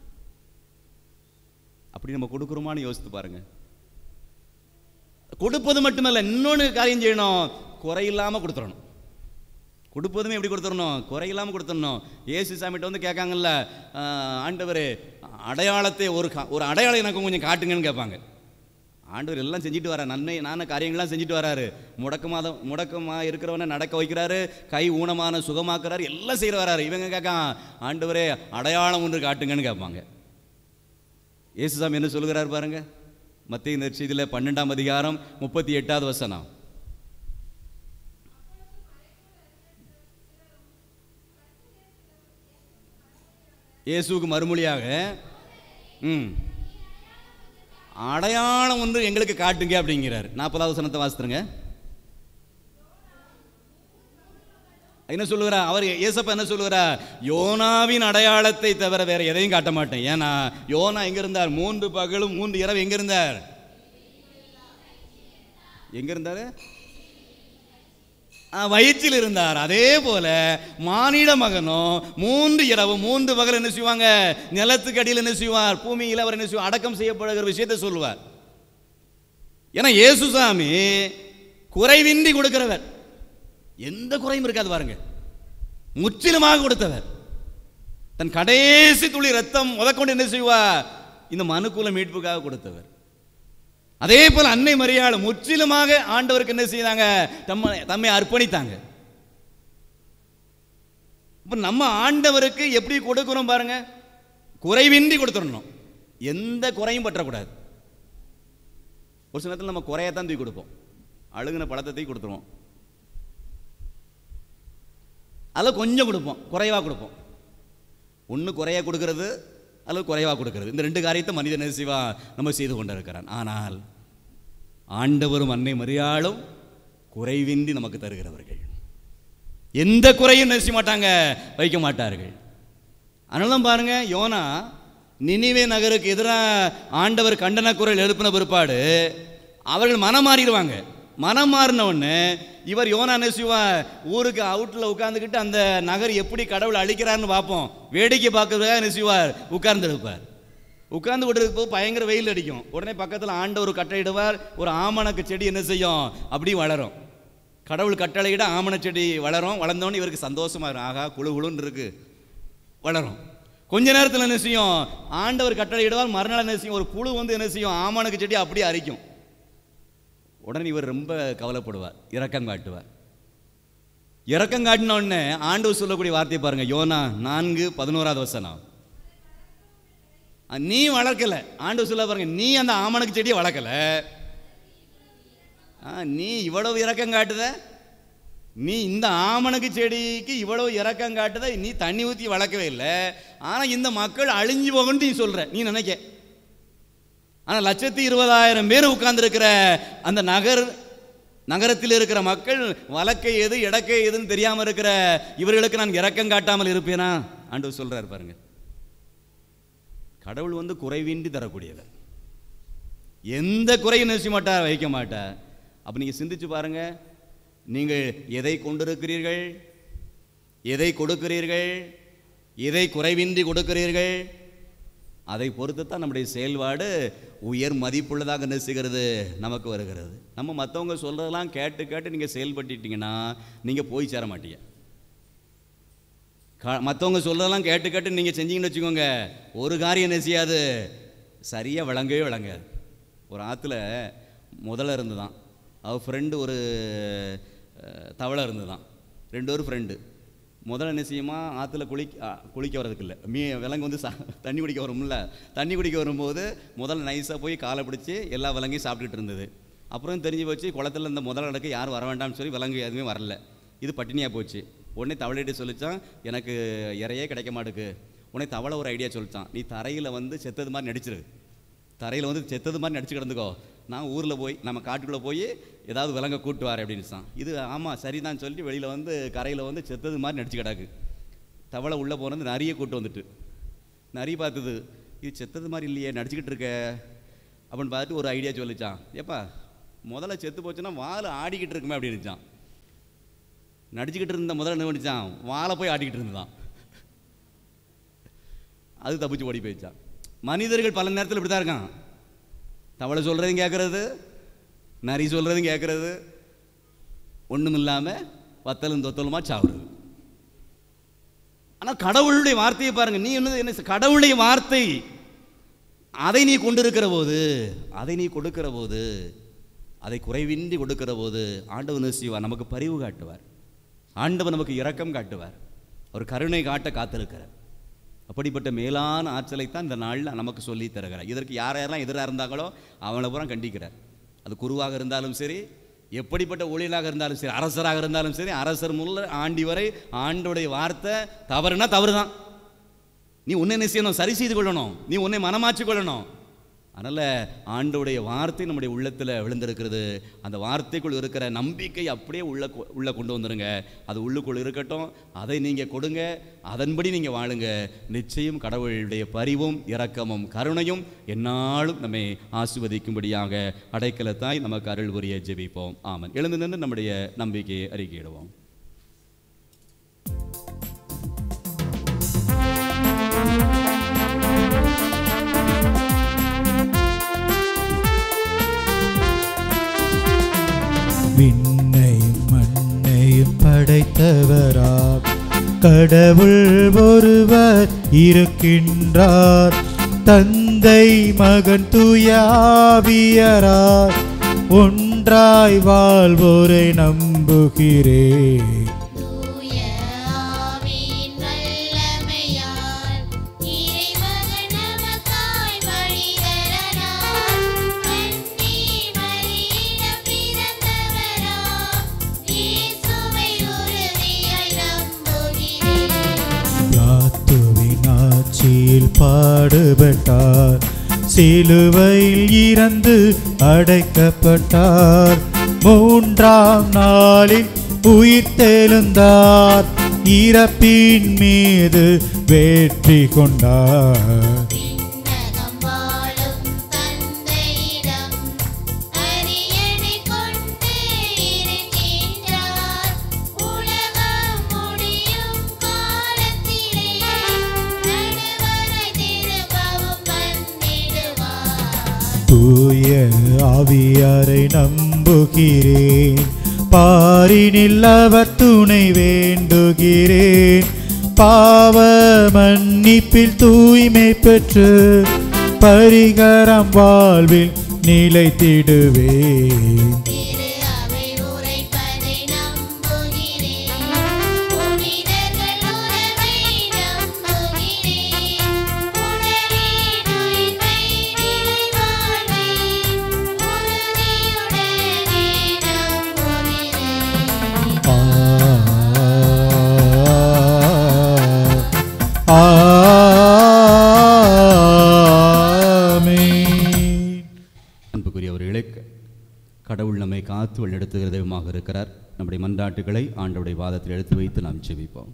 அப்படி நம்ம கொடுக்குறோமான்னு யோசித்து பாருங்க. கொடுப்பது மட்டுமல்ல, இன்னொன்று காரியம் செய்யணும், குறையில்லாமல் கொடுத்துடணும். கொடுப்பதுமே எப்படி கொடுத்துடணும், குறையில்லாமல் கொடுத்துடணும். ஏசு சாமிகிட்ட வந்து கேட்காங்கல்ல, ஆண்டவர் அடையாளத்தை ஒரு ஒரு அடையாளம் எனக்கு கொஞ்சம் காட்டுங்கன்னு கேட்பாங்க. ஆண்டவர் எல்லாம் செஞ்சுட்டு வர நன்மை நான காரியங்கள்லாம் செஞ்சுட்டு வராரு. முடக்கமாக முடக்கமாக இருக்கிறவனை நடக்க வைக்கிறாரு, கை ஊனமான சுகமாக்குறாரு, எல்லாம் செய்கிற வராரு. இவங்க கேட்கான், ஆண்டவரே அடையாளம் ஒன்று காட்டுங்கன்னு கேட்பாங்க. இயேசுசாமி என்ன சொல்லுகிறார் பாருங்க, மத்தேயு நற்செய்தியில் பன்னெண்டாம் அதிகாரம் முப்பத்தி எட்டாவது வசனம். இயேசுவுக்கு மறுமொழியாக, ம் அடையாளம் ஒன்று எங்களுக்கு காட்டுங்க அப்படிங்கிறார். நாற்பதாவது வசனத்தை வாசித்துருங்க. என்ன சொல்லுகிறார் அவர்? ஏசப்பா என்ன சொல்லுகிறார்? யோனாவின் அடையாளத்தை தவிர வேற எதையும் காட்ட மாட்டேன். ஏன்னா யோனா எங்க இருந்தார்? மூன்று பகலும் மூன்று இரவு எங்க இருந்தார்? எங்க இருந்தாரு? வயிற்றில் இருந்தார். அதே போல மானிட மகனும் மூன்று இரவு மூன்று பகல் என்ன செய்வாங்க? நிலத்துக்கு அடியில் என்ன செய்வார்? பூமியில் அவர் என்ன செய்வார்? அடக்கம் செய்யப்படுகிற விஷயத்தை சொல்லுவார். ஏன்னா இயேசுசாமி குறைவின்றி கொடுக்கிறவர், எந்த குறையும் இருக்காது பாருங்க, முற்றிலுமாக கொடுத்தவர். தன் கடைசி துளி ரத்தம் முதற்கொண்டு என்ன செய்வார்? இந்த மனுக்குல மீட்புக்காக கொடுத்தவர். அதே போல அன்னை மரியாள் முற்றிலுமாக ஆண்டவருக்கு என்ன செய்தாங்க? தம்மை தம்மை அர்ப்பணித்தாங்க. இப்ப நம்ம ஆண்டவருக்கு எப்படி கொடுக்கிறோம் பாருங்க, குறைவின்றி கொடுத்துடணும், எந்த குறையும் பற்றக்கூடாது. ஒரு சில நேரத்தில் நம்ம குறையத்தான் தூக்கி கொடுப்போம், அழுகுன பழத்தை தூக்கி கொடுத்துருவோம், அதில் கொஞ்சம் கொடுப்போம், குறைவாக கொடுப்போம். ஒன்று குறைய கொடுக்கறது அல்லது குறைவாக கொடுக்கறது. இந்த ரெண்டு காரியத்தை மனிதன் என்ன செய்வா நம்ம செய்து கொண்டிருக்கிறான். ஆனால் ஆண்டவரும் அன்னை மரியாளும் குறைவின்றி நமக்கு தருகிறவர்கள். எந்த குறையும் நினைச்ச மாட்டாங்க, வைக்க மாட்டார்கள். அதனால தான் பாருங்க, யோனா நினிவே நகருக்கு எதிராக ஆண்டவர் கண்டன குரல் எழுப்பின பிற்பாடு அவர்கள் மனம் மாறிடுவாங்க. மனம் மாறின உடனே இவர் யோனா நெசிவா ஊருக்கு அவுட்டில் உட்கார்ந்துக்கிட்டு அந்த நகர் எப்படி கடவுள் அழிக்கிறாருன்னு பார்ப்போம், வேடிக்கை பார்க்கறதுக்காக நெசிவார் உட்கார்ந்து இருப்பார். உட்கார்ந்து விடுறதுக்கு போது பயங்கர வெயில் அடிக்கும். உடனே பக்கத்தில் ஆண்டவர் கட்டளையிடுவார், ஒரு ஆமணக்கு செடி என்ன செய்யும் அப்படி வளரும். கடவுள் கட்டளையிட ஆமண செடி வளரும். வளர்ந்தோன்னு இவருக்கு சந்தோஷமா இருக்கும், ஆகா குழு குழுன்னு இருக்கு, வளரும். கொஞ்ச நேரத்தில் என்ன செய்யும், ஆண்டவர் கட்டளையிடுவார், மறுநாள் என்ன செய்யும், ஒரு புழு வந்து என்ன செய்யும் ஆமணக்கு செடி அப்படியே அரிக்கும். உடனே இவர் ரொம்ப கவலைப்படுவார், இரக்கம் காட்டுவார். இரக்கம் காட்டின உடனே ஆண்டவர் சொல்லக்கூடிய வார்த்தையை பாருங்க, யோனா நான்கு பதினோராவது வசனம். நீ வளர்க்கல, ஆண்டவர் சொல்ல பாருங்க, நீ அந்த ஆமணக்கு செடியை வளர்க்கல, நீ இவ்வளவு இரக்கம் காட்டுத, நீ இந்த ஆமணக்கு செடிக்கு இவ்வளவு இரக்கம் காட்டுத, நீ தண்ணி ஊற்றி வளர்க்கவே இல்லை, ஆனால் இந்த மக்கள் அழிஞ்சு போகணும்னு நீ சொல்ற, நீ நினைக்க. ஆனால் லட்சத்தி இருபதாயிரம் பேர் உட்கார்ந்துருக்கிற அந்த நகர் நகரத்தில் இருக்கிற மக்கள் வழக்கை எது இடக்கை எதுன்னு தெரியாமல் இருக்கிற இவர்களுக்கு நான் இரக்கம் காட்டாமல் இருப்பேனா? ஆண்டவர் சொல்றாரு பாருங்க. கடவுள் வந்து குறைவின்றி தரக்கூடியவர், எந்த குறையும் நினைச்ச மாட்டார், வைக்க மாட்டார். அப்போ நீங்கள் சிந்திச்சு பாருங்க, நீங்கள் எதை கொண்டிருக்கிறீர்கள், எதை கொடுக்கிறீர்கள், எதை குறைவின்றி கொடுக்கிறீர்கள், அதை பொறுத்து தான் நம்முடைய செயல்பாடு உயர் மதிப்புள்ளதாக நெசுகிறது நமக்கு வருகிறது. நம்ம மற்றவங்க சொல்கிறதெல்லாம் கேட்டு கேட்டு நீங்கள் செயல்பட்டுட்டீங்கன்னா நீங்கள் போய் சேர மாட்டீங்க. க மற்றவங்க சொல்கிறதெல்லாம் கேட்டு கேட்டு நீங்கள் செஞ்சீங்கன்னு வச்சுக்கோங்க, ஒரு காரியம் நெசியாது, சரியாக விளங்கவே விளங்காது. ஒரு ஆற்றுல முதல்ல இருந்து தான் அவள் ஃப்ரெண்டு ஒரு தவளை இருந்து தான், ரெண்டு பேரும் ஃப்ரெண்டு. முதல்ல என்ன செய்யுமா, ஆற்றுல குளிக்க குளிக்க வரதுக்கு இல்லை, மீ விலங்கு வந்து சா தண்ணி குடிக்க வரும்ல, தண்ணி குடிக்க வரும்போது முதல்ல நைஸாக போய் காலை பிடிச்சி எல்லா விலங்கையும் சாப்பிட்டுட்டு இருந்தது. அப்புறம் தெரிஞ்சு போச்சு குளத்தில் இந்த முதல் நடக்க யாரும் வர வேண்டாம்னு சொல்லி விலங்கு எதுவுமே வரல, இது பட்டினியாக போச்சு. உடனே தவளையிட்டு சொல்லிச்சான், எனக்கு இறையே கிடைக்க மாட்டுக்கு. உடனே தவளை ஒரு ஐடியா சொல்லிச்சான், நீ தரையில் வந்து செத்தது மாதிரி நடிச்சிரு, தரையில் வந்து செத்தது மாதிரி நடிச்சு கிடந்துக்கோ, நான் ஊரில் போய் நம்ம காட்டுக்குள்ளே போய் ஏதாவது விலங்க கூட்டு வார் அப்படின்னு தான். இது ஆமாம் சரிதான் சொல்லிட்டு வெளியில் வந்து கரையில் வந்து செத்தது மாதிரி நடிச்சு கிடக்கு. தவளை உள்ளே போனது நிறைய கூட்டு வந்துட்டு, நிறைய பார்த்தது, இது செத்தது மாதிரி இல்லையே நடிச்சுக்கிட்டு இருக்க அப்படின்னு பார்த்துட்டு ஒரு ஐடியா சொல்லிச்சான், ஏப்பா முதல்ல செத்து போச்சுன்னா வாழை ஆடிக்கிட்டு இருக்குமே அப்படின்னுச்சான். நடிச்சுக்கிட்டு இருந்த முதல்ல என்ன பண்ணிச்சான், வாழை போய் ஆடிக்கிட்டு இருந்தான், அது தப்பிச்சு ஓடி போயிடுச்சான். மனிதர்கள் பல நேரத்தில் இப்படி தான் இருக்கான், தவளை சொல்கிறதையும் கேட்குறது, நரி சொல்கிறதையும் கேட்குறது, ஒன்றும் இல்லாமல் வத்தலும் தொத்தலுமா சாவுறது. ஆனால் கடவுளுடைய வார்த்தையை பாருங்கள், நீ என்ன என்ன கடவுளுடைய வார்த்தை, அதை நீ கொண்டிருக்கிற போது, அதை நீ கொடுக்கிற போது, அதை குறைவின்றி கொடுக்கிற போது ஆண்டவர் நேசிவா நமக்கு பரிவு காட்டுவார், ஆண்டவர் நமக்கு இரக்கம் காட்டுவார், அவர் கருணை காட்ட காத்திருக்கிறார். அப்படிப்பட்ட மேலான ஆற்றலைத்தான் இந்த நாளில் நமக்கு சொல்லி தருகிறார். இதற்கு யார் யாரெல்லாம் எதிராக இருந்தாங்களோ அவங்கள பூரா கண்டிக்கிறார். அது குருவாக இருந்தாலும் சரி, எப்படிப்பட்ட ஊழியராக இருந்தாலும் சரி, அரசராக இருந்தாலும் சரி, அரசர் முதல்ல ஆண்டி வரை ஆண்டோடைய வார்த்தை தவறுனா தவறு தான். நீ உன்னை என்ன செய்யணும், சரி செய்து கொள்ளணும், நீ உன்னை மனமாற்றி கொள்ளணும். அதனால் ஆண்டோடைய வார்த்தை நம்முடைய உள்ளத்தில் விழுந்திருக்கிறது. அந்த வார்த்தைக்குள் இருக்கிற நம்பிக்கை அப்படியே உள்ள உள்ளே கொண்டு வந்துடுங்க. அது உள்ளுக்குள் இருக்கட்டும், அதை நீங்கள் கொடுங்க, அதன்படி நீங்கள் வாழுங்க. நிச்சயம் கடவுளுடைய பரிவும் இரக்கமும் கருணையும் எந்நாளும் நம்மை ஆசீர்வதிக்கும்படியாக அடைக்கலத்தாய் நமக்கு அருள் புரிய ஜெபிப்போம். ஆமென். எழுந்து நின்று நம்முடைய நம்பிக்கையை அறிக்கையிடுவோம். விண்ணையும் மண்ணையும் படைத்தவரா கடவுள் ஒருவர் இருக்கின்றார், தந்தை மகன் தூய ஆவியரார் ஒன்றாய் வாழ்வோரை நம்புகிறேன். சிலுவையில் பாடுபட்டார், சிலுவையில் இறந்து அடைக்கப்பட்டார், மூன்றாம் நாளில் உயிர் தெழுந்தார், இறப்பின் மீது வெற்றி கொண்டார். தூய ஆவியாரை நம்புகிறேன், பாரினில் அவர் துணை வேண்டுகிறேன், பாவ மன்னிப்பில் தூய்மை பெற்று பரிகரம் வாழ்வில் நிலைத்திடுவேன். அன்புக்குரியவர்களே, கடவுள் நம்மை காத்து வழிநடத்துகிற தெய்வமாக இருக்கிறார். நம்முடைய மன்றாட்டுகளை ஆண்டவருடைய வாதத்தில் எடுத்து வைத்து நாம் ஜெபிப்போம்.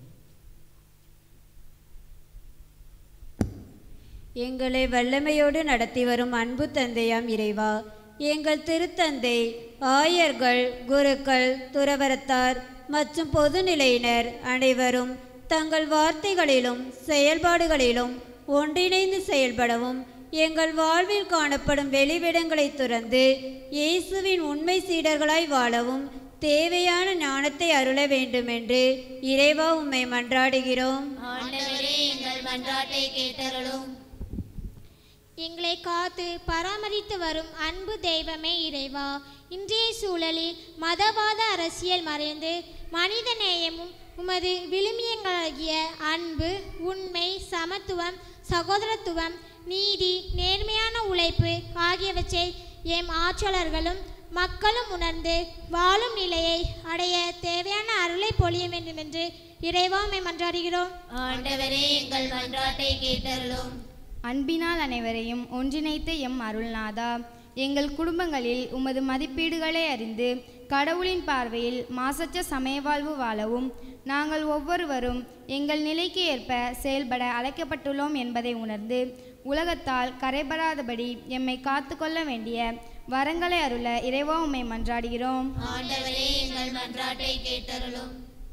எங்களை வல்லமையோடு நடத்தி வரும் அன்பு தந்தையாம் இறைவா, எங்கள் திருத்தந்தை, ஆயர்கள், குருக்கள், துறவரத்தார் மற்றும் பொதுநிலையினர் அனைவரும் தங்கள் வார்த்தைகளிலும் செயல்பாடுகளிலும் ஒன்றிணைந்து செயல்படவும், எங்கள் வாழ்வில் காணப்படும் வெளிவிடங்களை துறந்து இயேசுவின் உண்மை சீடர்களாய் வாழவும் தேவையான ஞானத்தை அருள வேண்டுமென்று இறைவா உம்மை மன்றாடுகிறோம். எங்கள் மன்றாட்டை கேட்டருளும். எங்களை காத்து பராமரித்து வரும் அன்பு தெய்வமே இறைவா, இன்றைய சூழலில் மதவாத அரசியல் மறைந்து மனித நேயமும் உமது விழுமியங்களாகிய அன்பு, உண்மை, சமத்துவம், சகோதரத்துவம், நீதி, நேர்மையான உழைப்பு ஆகியவற்றை எம் ஆட்சியாளர்களும் மக்களும் உணர்ந்து வாழும் நிலையை அடைய தேவையான அருளை பொழிய வேண்டும் என்று இறைவா உம்மை மன்றாடுகிறோம். ஆண்டவரே, எங்கள் மன்றாட்டை கேட்டருளும். அன்பினால் அனைவரையும் ஒன்றிணைத்த எம் அருள்நாதா, எங்கள் குடும்பங்களில் உமது மதிப்பீடுகளை அறிந்து கடவுளின் பார்வையில் மாசற்ற சமயவாழ்வு வாழவும் நாங்கள் ஒவ்வொருவரும் எங்கள் நிலைக்கு ஏற்ப செயல்பட அழைக்கப்பட்டுள்ளோம் என்பதை உணர்ந்து உலகத்தால் கரைபடாதபடி எம்மை காத்துக்கொள்ள வேண்டிய வரங்களை அருள இறைவா உம்மை மன்றாடுகிறோம். ஆண்டவரே, எங்கள் மன்றாட்டை கேட்டருளும்.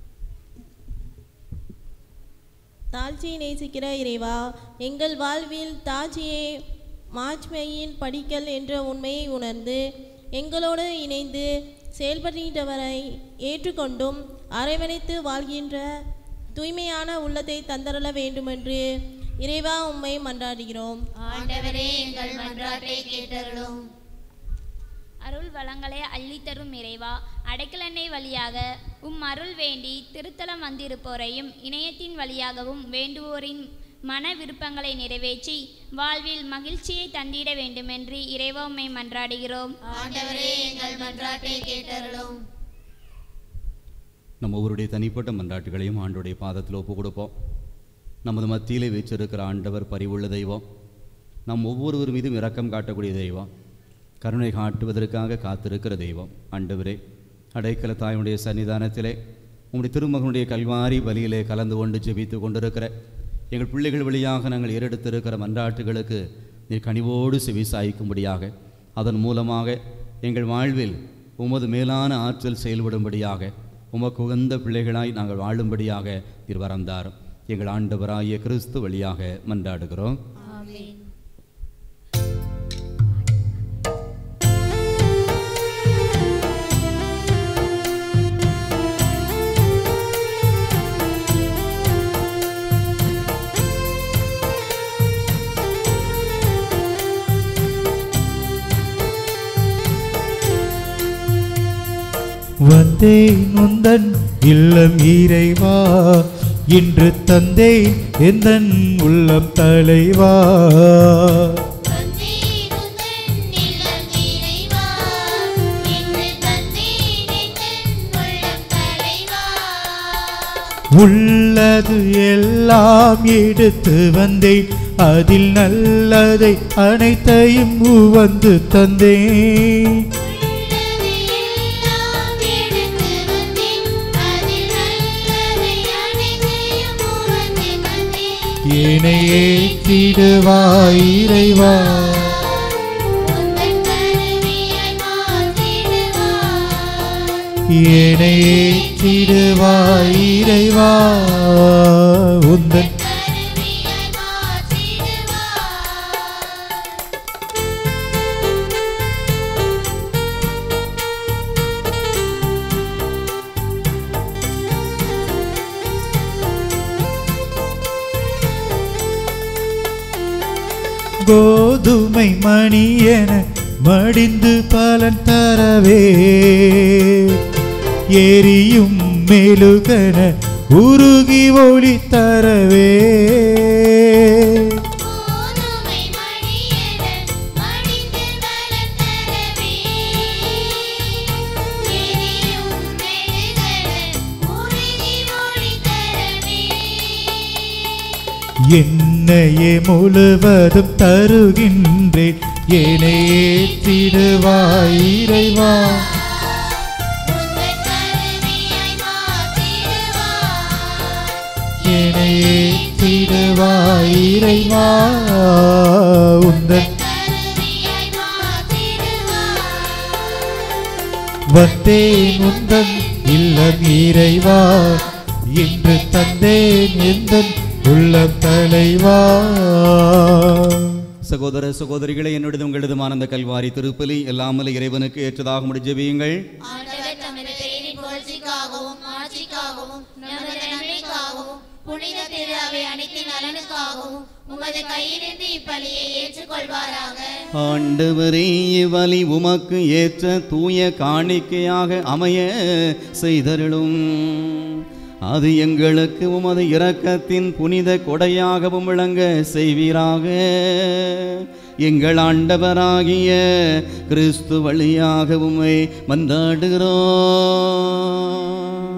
தாழ்ச்சியை நேசிக்கிற இறைவா, எங்கள் வாழ்வில் தாழ்ச்சியை மாட்சிமையின் படிக்கல் என்ற உண்மையை உணர்ந்து எங்களோடு இணைந்து செயல்படுகின்றவரை ஏற்றுக்கொண்டும் அரவணைத்து வாழ்கின்ற தூய்மையான உள்ளத்தை தந்தரள வேண்டுமென்று இறைவா உம்மை மன்றாடுகிறோம். ஆண்டவரே, எங்கள் மன்றாட்டை கேட்டருளும். அருள் வளங்களை அள்ளித்தரும் இறைவா, அடைக்கலெண்ணெய் வழியாக உம் அருள் வேண்டி திருத்தலம் வந்திருப்போரையும் இணையத்தின் வழியாகவும் வேண்டுவோரின் மன விருப்பங்களை நிறைவேற்றி வாழ்வில் மகிழ்ச்சியை தந்திட வேண்டுமென்று இறைவா உம்மை மன்றாடுகிறோம். ஆண்டவரே, எங்கள் மன்றாட்டை கேட்டருளும். நம்ம ஒவ்வொருடைய தனிப்பட்ட மன்றாட்டுகளையும் ஆண்டோடைய பாதத்தில் ஒப்பு கொடுப்போம். நமது மத்தியிலே வீற்றிருக்கிற ஆண்டவர் பரிவுள்ள தெய்வம், நம் ஒவ்வொருவர் மீதும் இரக்கம் காட்டக்கூடிய தெய்வம், கருணை காட்டுவதற்காக காத்திருக்கிற தெய்வம். ஆண்டவரே, அடைக்கல தாயுடைய சன்னிதானத்திலே உம்முடைய திருமகனுடைய கல்வாரி பலியிலே கலந்து கொண்டு ஜெபித்து கொண்டிருக்கிற எங்கள் பிள்ளைகள் வழியாக நாங்கள் ஏறெடுத்திருக்கிற மன்றாட்டுகளுக்கு நீர் கனிவோடு செவி சாய்க்கும்படியாக, அதன் மூலமாக எங்கள் வாழ்வில் உமது மேலான ஆற்றல் செயல்படும்படியாக, உமக்கு உகந்த பிள்ளைகளாய் நாங்கள் வாழும்படியாக நீர் வரந்தாரும். எங்கள் ஆண்டவராகிய கிறிஸ்து வழியாக மன்றாடுகிறோம். ஆமென். வந்தேன் உந்தன் இல்லம் இறைவா, இன்று தந்தேன் எந்தன் உள்ளம் தலைவா. உள்ளது எல்லாம் எடுத்து வந்தேன், அதில் நல்லதை அனைத்தையும் உவந்து தந்தேன். என்னை ஏற்றிடுவாய் இறைவா, என்னை ஏற்றிடுவாய் இறைவா, உந்தன் கோதுமை மணியென மடிந்து பலன் தரவே, எரியும் மெழுகென உருகி ஒளி தரவே, என்னையே முழுவதும் தருகின்றேன். என்னை ஏற்றிடுவாய் இறைவா, என்னை ஏற்றிடுவாய் இறைவா, உந்தன் வந்தேன் உந்தன் இல்லம் இறைவா, இன்று தந்தேன் எந்தன் உள்ளம் தலைவா. சகோதர சகோதரிகளை, என்னுடைய உங்களதுமான அந்த கல்வாரி திருப்பலி எல்லாமல்ல இறைவனுக்கு ஏற்றதாக முடிஞ்ச ஜெபியுங்கள். புனித திரு அவை அனைத்தின் நலனுக்காகவும் உமது கையிலிருந்து இப்பலியை ஏற்றுக்கொள்வாராக. ஆண்டவரே, இவ்வலி உமக்கு ஏற்ற தூய காணிக்கையாக அமைய செய்தருளும். அது எங்களுக்கு உமது இரக்கத்தின் புனித கொடையாகவும் விளங்க செய்வீராக. எங்கள் ஆண்டவராகிய கிறிஸ்து வழியாக உம்மை மன்றாடுகிறோம்.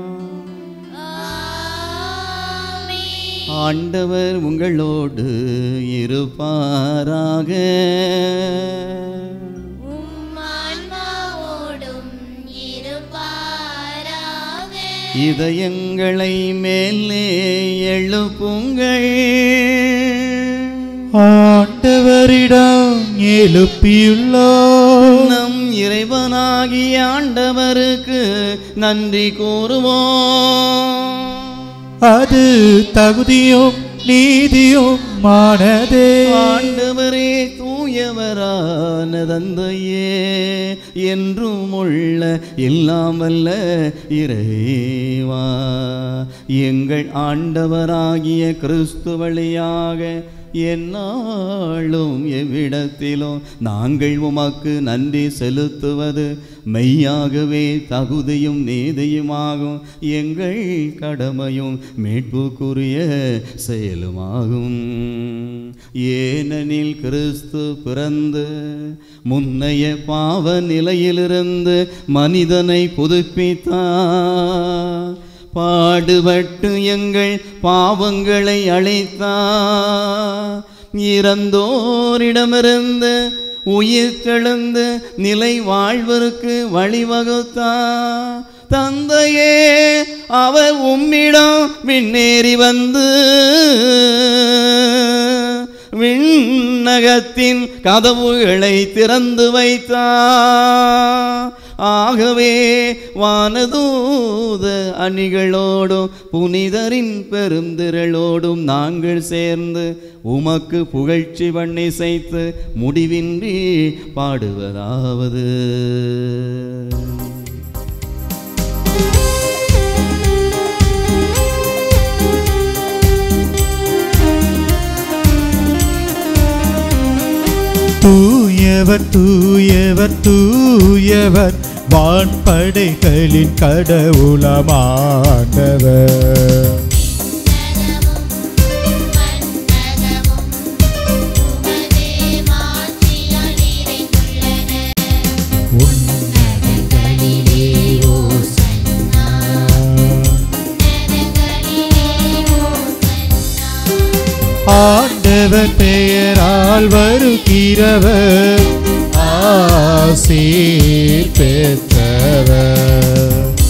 ஆண்டவர் உங்களோடு இருப்பாராக. இதயங்களை மேலே எழுப்புங்கள். ஆண்டவரிடம் எழுப்பியுள்ளோம். நம் இறைவனாகிய ஆண்டவருக்கு நன்றி கூறுவோம். அது தகுதியும் நீதியும் மானதே. ஆண்டவரே, தூயவரான தந்தையே, என்றும் உள்ள எல்லாம் வல்ல இறைவா, எங்கள் ஆண்டவராகிய கிறிஸ்து வழியாக எந்நாளும் எவ்விடத்திலும் நாங்கள் உமக்கு நன்றி செலுத்துவது மெய்யாகவே தகுதியும் நீதியுமாகும். எங்கள் கடமையும் மீட்புக்குரிய செயலுமாகும். ஏனெனில் கிறிஸ்து பிறந்து முன்னைய பாவ நிலையிலிருந்து மனிதனை புதுப்பித்தார். பாடுபட்டு எங்கள் பாவங்களை அழித்தார். இறந்தோரிடமிருந்து உயிர் தெழுந்து நிலை வாழ்வருக்கு வழிவகுத்தார். தந்தையே, அவர் உம்மிடம் விண்ணேறி வந்து விண்ணகத்தின் கதவுகளை திறந்து வைத்தார். ஆகவே வானதூத அணிகளோடும் புனிதரின் பெருந்திரளோடும் நாங்கள் சேர்ந்து உமக்கு புகழ்ச்சி பண்ணி செய்து முடிவின்றி பாடுவதாவது. தூயவர் தூயவர் தூயவர் வான்படைகளின் கடவுளமானவர். ஆண்டவர் பெயரால் வருகிறவர் ஆசீர் பெற்றவர்.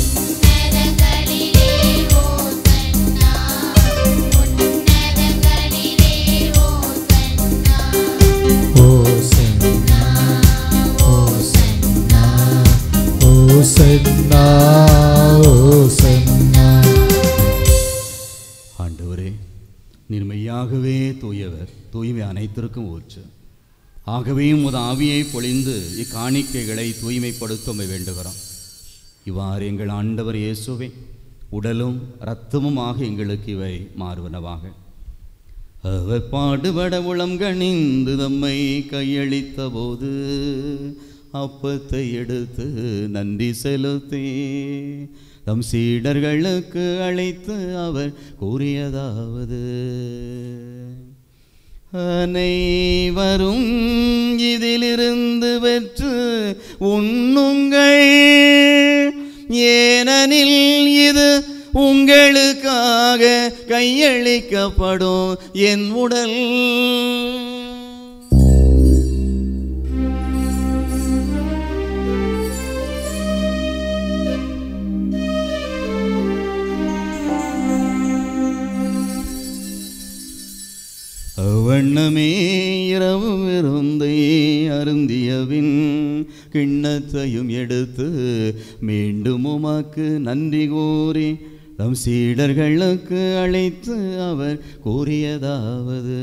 ஆண்டவரே, நீர் மெய்யாகவே தூயவர், தூய்மை அனைத்திற்கும் ஊற்று. ஆகவே உமது ஆவியை பொழிந்து இக்காணிக்கைகளை தூய்மைப்படுத்த வேண்டுகிறோம். இவ்வாறு எங்கள் ஆண்டவர் இயேசுவே உடலும் இரத்தமுமாக எங்களுக்கு இவை மாறுவனவாக. அவர் பாடுபட உளம் கணிந்து தம்மை கையளித்த போது அப்பத்தை எடுத்து நன்றி செலுத்தி தம் சீடர்களுக்கு அழைத்து அவர் கூறியதாவது: அனைவரும் இதிலிருந்து பெற்று உண்ணுங்கள், ஏனெனில் இது உங்களுக்காக கையளிக்கப்படும் என் உடல். வண்ணமே இரவு விருந்தை அருந்தியவின் கிண்ணத்தையும் எடுத்து மீண்டும் உமக்கு நன்றி கூறி தம் சீடர்களுக்கு அழைத்து அவர் கூறியதாவது: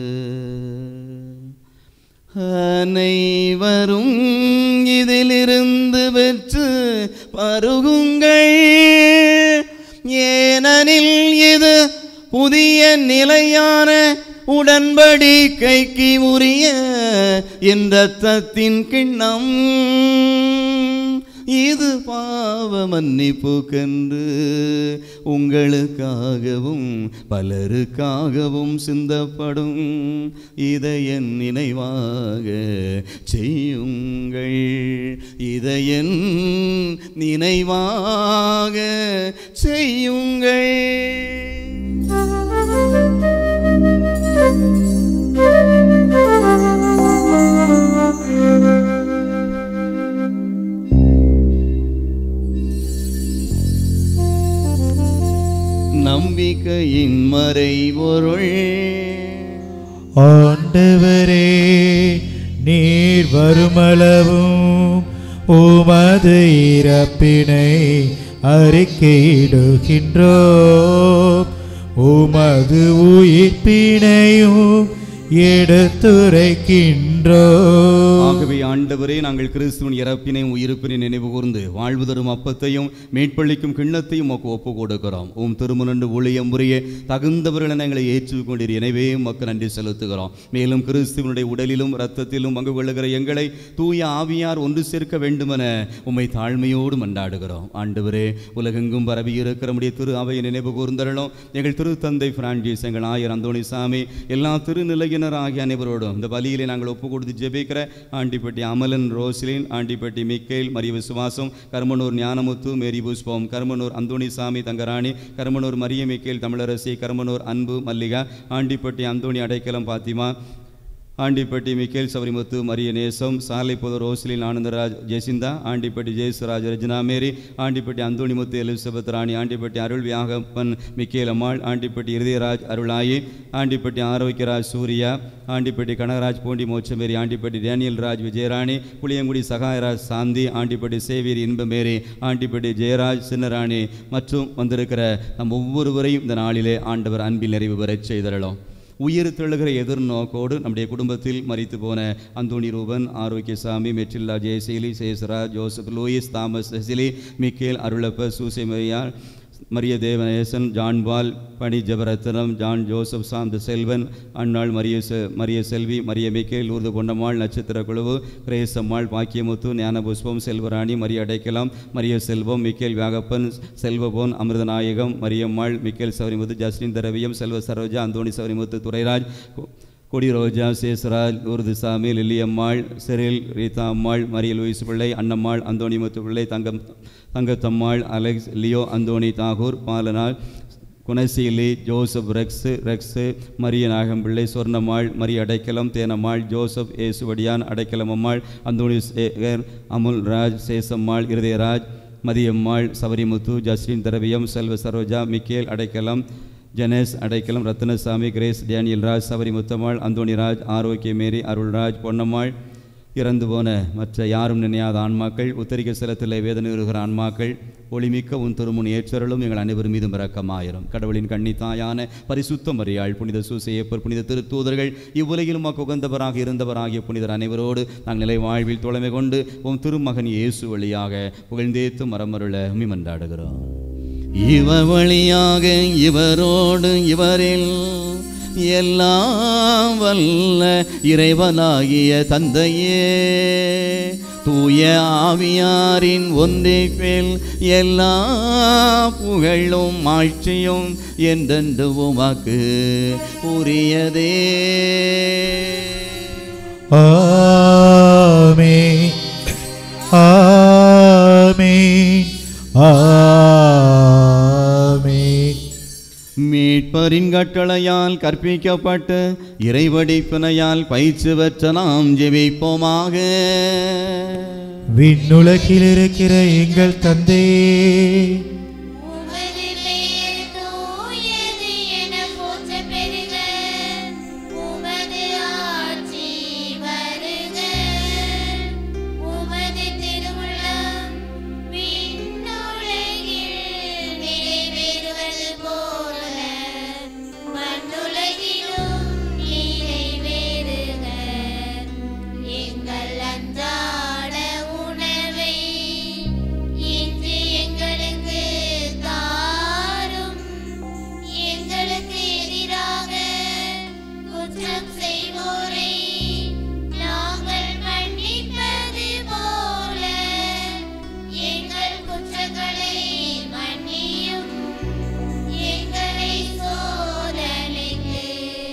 அனைவரும் இதிலிருந்து பெற்று பருகுங்கள், ஏனெனில் இது புதிய நிலையான உடன்படிக்கைக்கு உரிய என் இரத்தத்தின் கிண்ணம். இது பாவ மன்னிப்புக்கென்று உங்களுக்காகவும் பலருக்காகவும் சிந்தப்படும். இதை என் நினைவாக செய்யுங்கள், இதை என் நினைவாக செய்யுங்கள். நம்பிக்கையின் மறைபொருள். ஆண்டவரே, நீர் வருமளவும் உமது இறப்பினை அறிக்கையிடுகின்றோம், உமது உயிர்ப்பினையும் எடுத்துரைக்கின்றோம். ஆகவே ஆண்டவரே, நாங்கள் கிறிஸ்துவின் இறப்பினை உயிர்ப்பினை நினைவு கூர்ந்து வாழ்வு தரும் அப்பத்தையும் மீட்பளிக்கும் கிண்ணத்தையும் உமக்கு ஒப்பு கொடுக்கிறோம். உம் திருமுனண்டு ஊழியம் புரிய தகுந்தவர்கள் எங்களை ஏற்றுக்கொண்டீர், எனவே உமக்கு நன்றி செலுத்துகிறோம். மேலும் கிறிஸ்துவனுடைய உடலிலும் இரத்தத்திலும் பங்கு கொள்ளுகிற எங்களை தூய ஆவியார் ஒன்று சேர்க்க வேண்டுமென உம்மை தாழ்மையோடு மன்றாடுகிறோம். ஆண்டவரே, உலகெங்கும் பரவி இருக்கிற நம்முடைய திரு அவையை நினைவு கூர்ந்தரலும். எங்கள் திருத்தந்தை பிரான்சிஸ், எங்கள் ஆயர் அந்தோணிசாமி, எல்லா திருநிலையின் ஆகிய அனைவரோடும் இந்த பலியிலே நாங்கள் ஒப்பு கொடுத்து ஜெபிக்கிற Andipatti Amalan, Roslin, Andipatti Mikkel, Maria Visuvasam, Karumanur Gnanamuthu, Mary Pushpam, Karumanur Anthonisamy Thangarani, Karumanur Maria Mikkel Thamizharasi, Karumanur Anbu Mallika, Andipatti Anthoni Adaikalam Fathima, Andipatti Mikkel Savarimuthu, Maria Nesam, Salaipudur Roslin Anandaraj Jesintha, Andipatti Jayasuraj Rajina Mary, Andipatti Anthonimuthu Elizabeth Rani, Andipatti Arul Viyagappan Mikkel Ammal, Andipatti Irudhayaraj Arulayi, Andipatti Arokiyaraj Surya, Andipatti Kanagaraj Poondi Mochamary, Andipatti Daniel Raj Vijayarani, Puliyangudi Sahayaraj Shanthi, Andipatti Xavier இன்பமேரி, Andipatti Jayaraj Chinnarani மற்றும் வந்திருக்கிற நம் ஒவ்வொருவரையும் இந்த நாளிலே ஆண்டவர் அன்பில் நிறைவு பெறச் செய்தரலாம். உயிர் தெழுகிற எதிர்நோக்கோடு நம்முடைய குடும்பத்தில் மரித்து போன Anthoni Ruban, Arokiasamy, Metrilla, Jayaseeli, Sesaraj, Joseph, Louis, Thomas, Cecily, Mikkel, Arulappa, Soosaimaiya, Maria Devanesan, John Paul, பணி ஜபரத்னம், ஜான் ஜோசப், சாந்த செல்வன், அன்னாள், மரிய மரிய செல்வி, மரிய மிக்கேல், ஊர்து பொன்னம்மாள், நட்சத்திர குழுவு, Gracammal, Bakkiyamuthu, Gnanapushpam, Selvarani, Maria Adaikalam, Maria Selvam, Mikkel Viyagappan, Selvapon, Amirthanayagam, Mariammal, Mikkel Sowrimuthu, Justin Tharaviyam, Selva Saroja, Anthoni Sowrimuthu, Durairaj, Kodi Roja, Sesaraj, Oorthusamy, Lilliammal, Cheryl, Reetha Ammal, Maria Louis Pillai, Annammal, Anthonimuthu Pillai, Thangam Thangathammal, Alex, Leo, Anthoni Tagore, Balanal, Gunaseeli, Joseph Rex Rex Maria Nagampillai, Sornammal, Maria Adaikalam, Thenammal, Joseph Yesuvadiyan, Adaikalam Ammal, Anthoni Sekar, Amul Raj, Sesammal, Irudhayaraj, Mathiammal, Sabarimuthu, Justin Thiraviyam, Selva Saroja, Mikkel Adaikalam, Janesh Adaikalam, Rathnasamy, Grace, Daniel Raj, Sabarimuthammal, Anthoniraj, Arokia Mary, Arulraj, Ponnammal, இறந்து போன மற்ற யாரும் நினையாத ஆன்மாக்கள், உத்தரிக்க செலத்திலே வேதனை வருகிற ஆன்மாக்கள், ஒளிமிக்க உன் திருமுன் ஏற்றருளும் எங்கள் அனைவரும் மீதும் இரக்கமாயிரும். கடவுளின் கண்ணி தாயான பரிசுத்த மரியாள், புனித சூசையப்பர், புனித திருத்தூதர்கள், இவ்வுலகிலும் உகந்தவராக இருந்தவராகிய புனிதர் அனைவரோடு நாங்கள் நிலை வாழ்வில் தோழமை கொண்டு உம் திருமகன் இயேசு வழியாக புகழ்ந்தேத்து மரமருள உம்மை மன்றாடுகிறோம். இவர் வழியாக இவரோடு இவரில் எல்லாம் வல்ல இறைவனாகிய தந்தையே, தூய ஆவியாரின் ஒன்றிப்பில் எல்லா புகழும் ஆட்சியும் என்றென்று உமக்கு உரியதே. ஆமென், ஆமென், ஆமென். மீட்பரின் கட்டளையால் கற்பிக்கப்பட்டு இறைவடிப்பினையால் பயிற்சி பெற்ற நாம் ஜெபிப்போமாக. விண்ணுலகில் இருக்கிற எங்கள் தந்தையே, உமது பெயர் தூயது என போற்றப் பெறுக. உமது ஆட்சி வருக. உமது திருவுளம் விண்ணுலகில் நிறைவேறுவது போல மண்ணுலகிலும் நிறைவேறுக. எங்கள் அன்றாட உணவை இன்று எங்களுக்கு தாரும். எங்களுக்கு எதிராக குற்றம் செய்வோரை நாங்கள் மன்னிப்பது போல எங்கள் குற்றங்களை மன்னியும். எங்களை சோதனைக்கு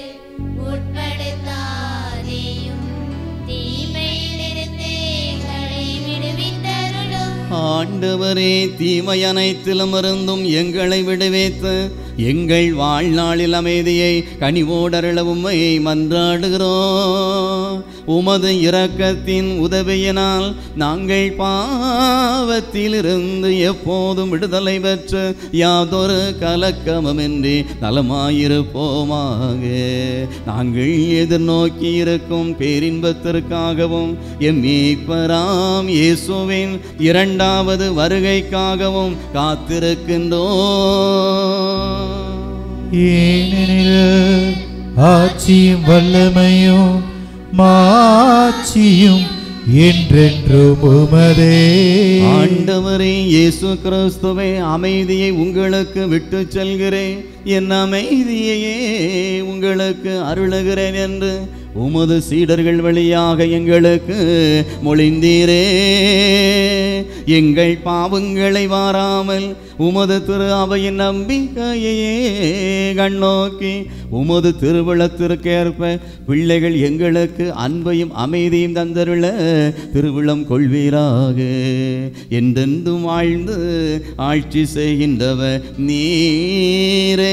உட்படுத்தாதேயும், தீமையிலிருந்து எங்களை விடுவித்தருளும். ஆண்டவரே, தீமை அனைத்திலும் இருந்தும் எங்களை விடுவித்து எங்கள் வாழ்நாளில் அமைதியை கனிவோடருள உம்மை மன்றாடுகிறோம். உமது இரக்கத்தின் உதவியினால் நாங்கள் பாவத்திலிருந்து எப்போதும் விடுதலை பெற்று யாதொரு கலக்கமுமின்றி நலமாயிருப்போமாக. நாங்கள் எதிர்நோக்கி இருக்கும் பேரின்பத்திற்காகவும் எம் மீட்பராம் இயேசுவின் இரண்டாவது வருகைக்காகவும் காத்திருக்கின்றோம். ஏனெனில் ஆட்சியும் வல்லமையும் மாட்சியும் என்றென்றும் உமதே. ஆண்டவரே இயேசு கிறிஸ்துவே, அமைதியை உங்களுக்கு விட்டு செல்கிறேன், என் அமைதியையே உங்களுக்கு அருளுகிறேன் என்று உமது சீடர்கள் வழியாக எங்களுக்கு மொழிந்தீரே. எங்கள் பாவங்களை வாராமல் உமது திரு அவையின் நம்பிக்கையே கண்ணோக்கி உமது திருவிழத்திற்கேற்ப பிள்ளைகள் எங்களுக்கு அன்பையும் அமைதியும் தந்தருள திருவிழம் கொள்வீராக. என்றென்றும் வாழ்ந்து ஆட்சி செய்கின்றவர் நீரே.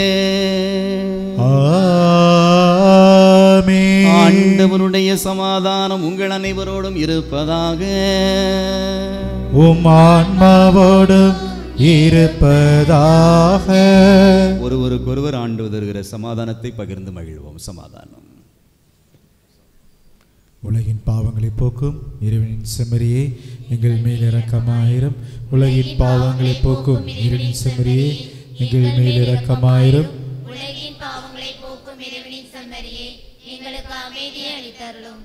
ஆண்டவருடைய சமாதானம் உங்கள் அனைவரோடும் இருப்பதாக. உம் ஆன்மாவோடும் இருப்பதாக. ஒருவருக்கொருவர் ஆண்டு தருகிற சமாதானத்தை பகிர்ந்து மகிழ்வோம். சமாதானம். உலகின் பாவங்களை போக்கும் இறைவனின் செம்மறியே, எங்கள் மேல் இரக்கமாயிரும். உலகின் பாவங்களை போக்கும் இறைவனின் செம்மறியே, எங்கள் மேல் இரக்கமாயிரும். உலகின் பாவங்களை போக்கும் இறைவனின் செம்மறியே, எங்களுக்கு அமைதியை அளித்தருளும்.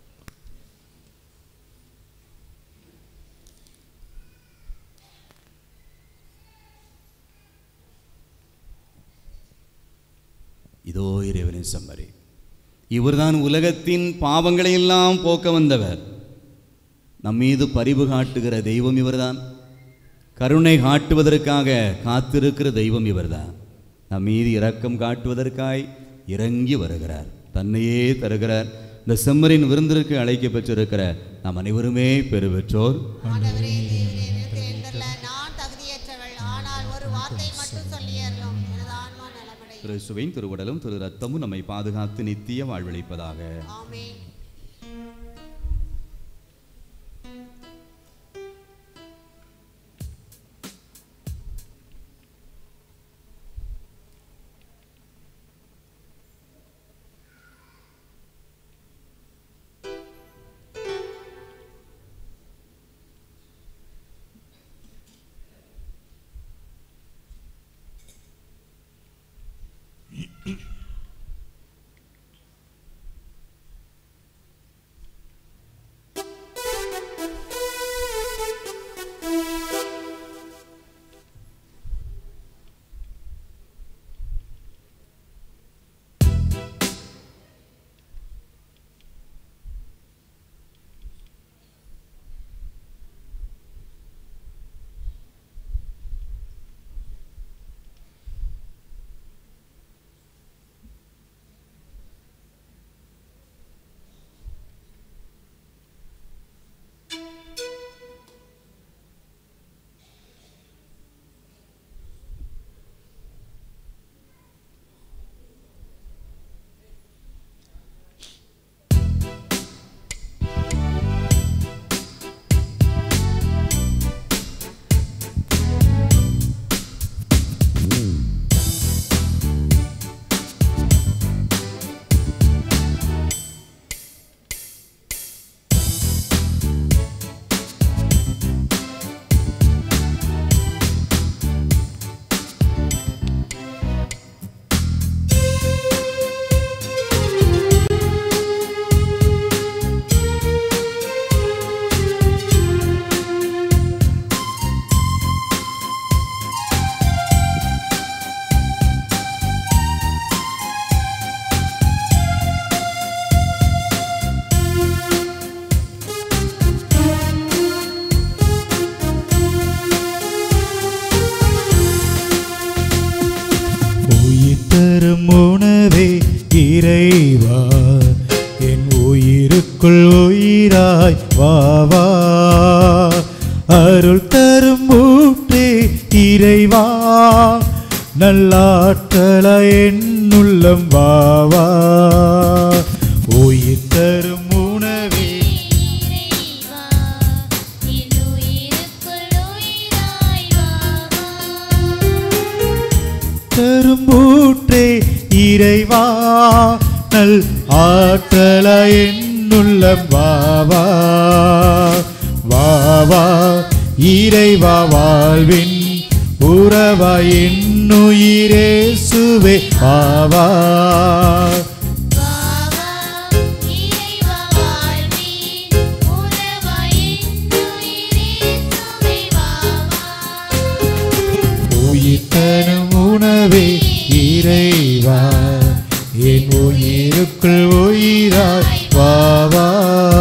இதோ இறைவனின் செம்மறி, இவர்தான் உலகத்தின் பாவங்களை எல்லாம் போக்க வந்தவர். நம் மீது பரிவு காட்டுகிற தெய்வம் இவர்தான். கருணை காட்டுவதற்காக காத்திருக்கிற தெய்வம் இவர்தான். நம் மீது இரக்கம் காட்டுவதற்காய் இறங்கி வருகிறார், தன்னையே தருகிறார். இந்த செம்மறின் விருந்திற்கு அழைக்க பெற்றிருக்கிற நாம் அனைவருமே பெரு பெற்றோர். நான் தகுதியற்றவள், ஆனால் ஒரு வார்த்தை மட்டும் சொல்லியறலும், எனது கிறிஸ்துவின் திருவுடலும் திரு ரத்தமும் நம்மை பாதுகாத்து நித்திய வாழ்வளிப்பதாக. இறைவா என் உயிருக்குள் உயிராய் வாவா அருள் தரும் ஊற்றே இறைவா நல்லாற்றலாய் என் உள்ளம் வாவா உயிர் தரும் உணவே தரும் ஊற்றே இறைவா நல் ஆற்றலாய் என் உள்ளம் வாவா வாவா இறைவா வாழ்வின் உறவா என்னுயிரே சுவே வாவா உயிர் தரும் உணவே இறைவா என் உயிருக்குள் உயிராய் வாவா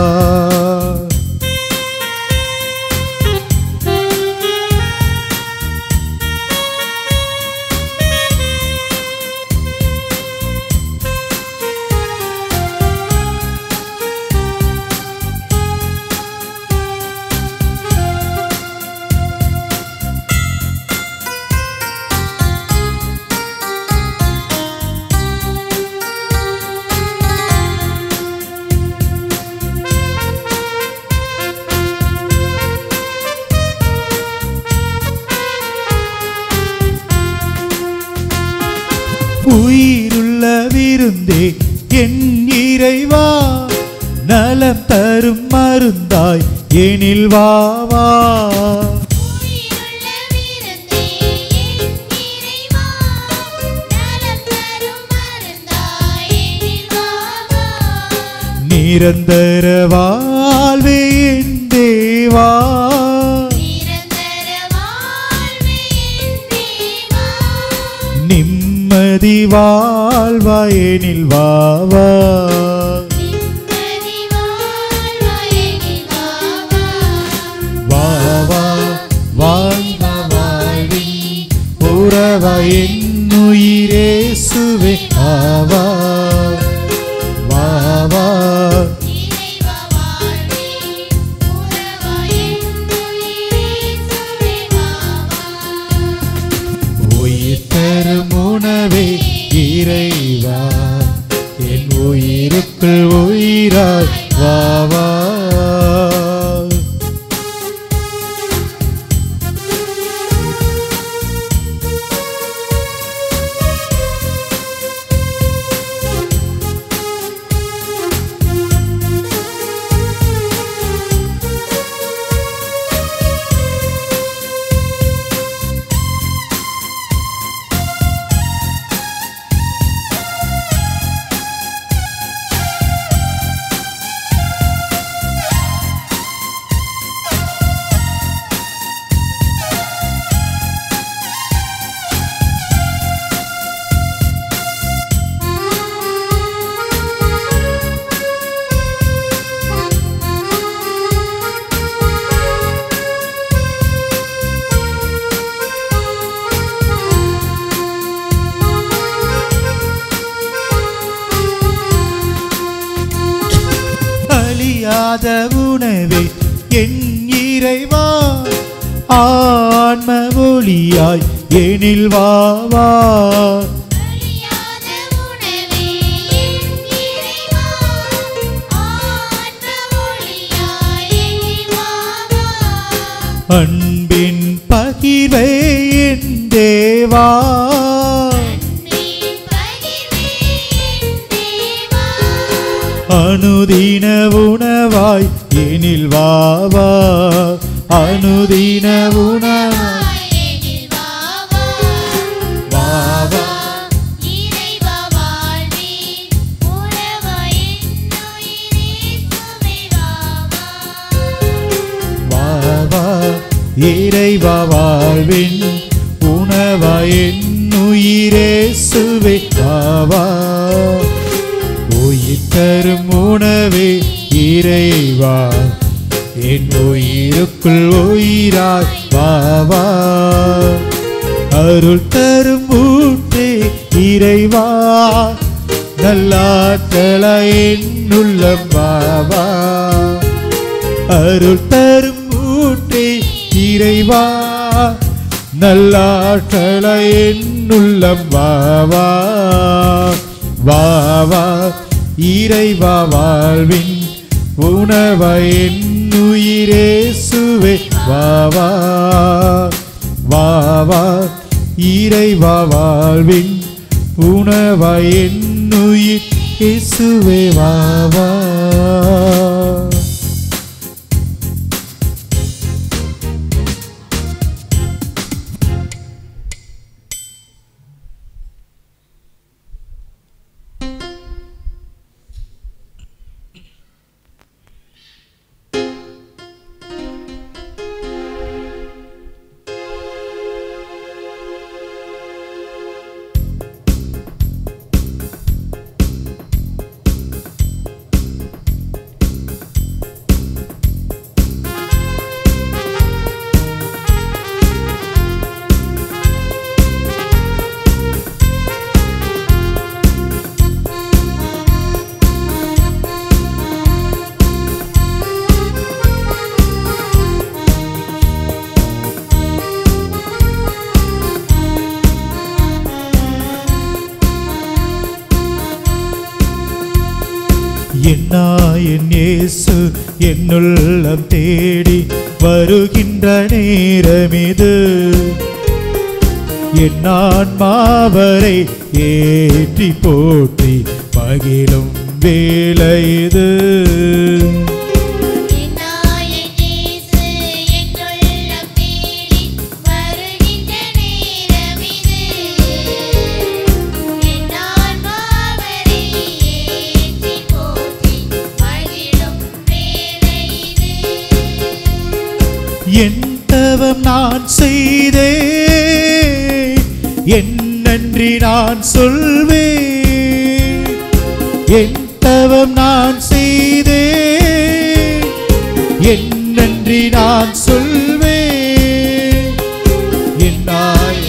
உயிருள்ள விருந்தே என் இறைவா நலம் தரும் மருந்தாய் எனில் வாவா நிரந்தர வாழ்வே என் தேவா நிம்மதி வாழ்வாயெனில் வாவா வாவா வாழ்வா வாழ்வின் உறவா என்னுயிரே சுவே வாவா வாவா உயிர் தரும் உணவே உயிராய் வா வா. அழியாத உணவே என் இறைவா, ஆன்ம ஒளியாய் எனில் வா வா. அன்பின் பகிர்வே என் தேவா, அனுதின உணவாய் எனில் வா வா. அனுதின உணவாய் வா வா. வா வா இறைவா வாழ்வின் உணவாய் என் உயிரேசுவே வா வா. உயிர் தரும் உணவே இறைவா, என் உயிருக்குள் உயிராய் வா வா. அருள் தரும் ஊற்றே இறைவா, நல்லாற்றலாய் என் உள்ளம் வா வா. அருள் தரும் ஊற்றே இறைவா, நல்லாற்றலாய் என் உள்ளம் வா வா. வா வா இறைவா வாழ்வின் உணவாய் என் உயிரேசுவே வா வா. வா வா இறைவா வாழ்வின் உணவாய் என் உயிர் இயேசுவே வா வா. என்னாயின் இயேசு என்னுள்ளம் தேடி வருகின்ற நேரமிது. என் ஆன்மாவரை ஏற்றி போற்றி மகிழும் வேளை இது. என் தவம் நான் செய்தேன், என் நன்றி நான் சொல்வேன். என் தவம் நான் செய்தேன், என் நன்றி நான் சொல்வேன். என் நாய்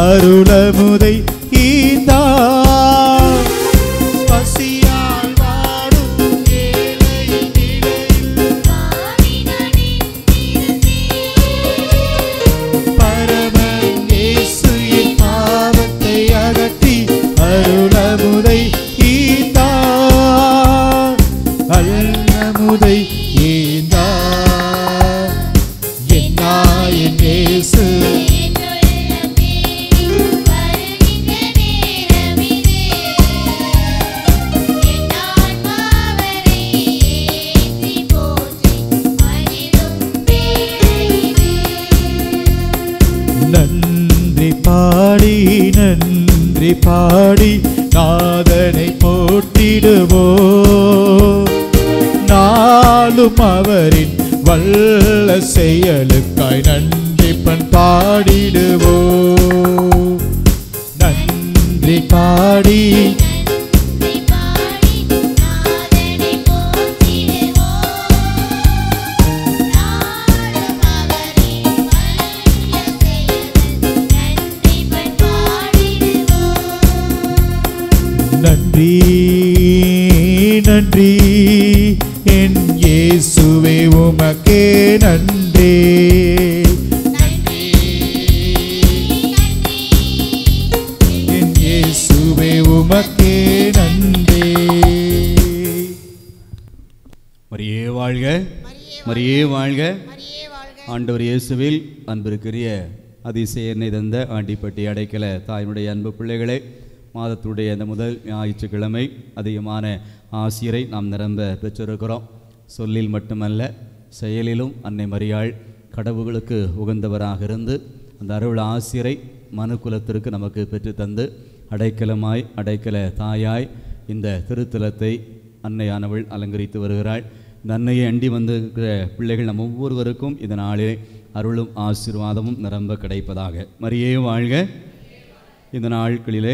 அருளமுதை ஈந்தார். பசியால் வாடும் ஏழையின் நிலையில் பரமன் இயேசு என் பாவத்தை அகற்றி அருளமுதை ஈந்தார். அருளமுதை ஈந்தார். என்னாயின் இயேசு நன்றி பாடி நன்றி பாடி நாதனை போற்றிடுவோ. நாளும் அவரின் வல்ல செயலுக்காய் நன்றி பண் பாடிடுவோ. நன்றி பாடி நன்றி நன்றி என் இயேசுவே உமக்கே நன்றி. என் இயேசுவே உமக்கே நன்றி. மரியே வாழ்க, மரியே வாழ்க. ஆண்டவர் இயேசுவில் அன்பிற்குரிய அதிசய எண்ணெய் தந்த ஆண்டிப்பட்டி அடைக்கல தாயினுடைய அன்பு பிள்ளைகளே, மாதத்துடைய அந்த முதல் ஞாயிற்றுக்கிழமை அதிகமான ஆசிரியரை நாம் நிரம்ப பெற்றிருக்கிறோம். சொல்லில் மட்டுமல்ல, செயலிலும் அன்னை மரியாள் கடவுளுக்கு உகந்தவராக இருந்து அந்த அருள் ஆசிரியரை மனுக்குலத்திற்கு நமக்கு பெற்றுத்தந்து அடைக்கலமாய் அடைக்கல தாயாய் இந்த திருத்தலத்தை அன்னையானவள் அலங்கரித்து வருகிறாள். இந்த அன்னையை அண்டி வந்திருக்கிற பிள்ளைகள் நம் ஒவ்வொருவருக்கும் இந்த நாளிலே அருளும் ஆசீர்வாதமும் நிரம்ப கிடைப்பதாக. மரியே வாழ்க. இந்த நாட்களிலே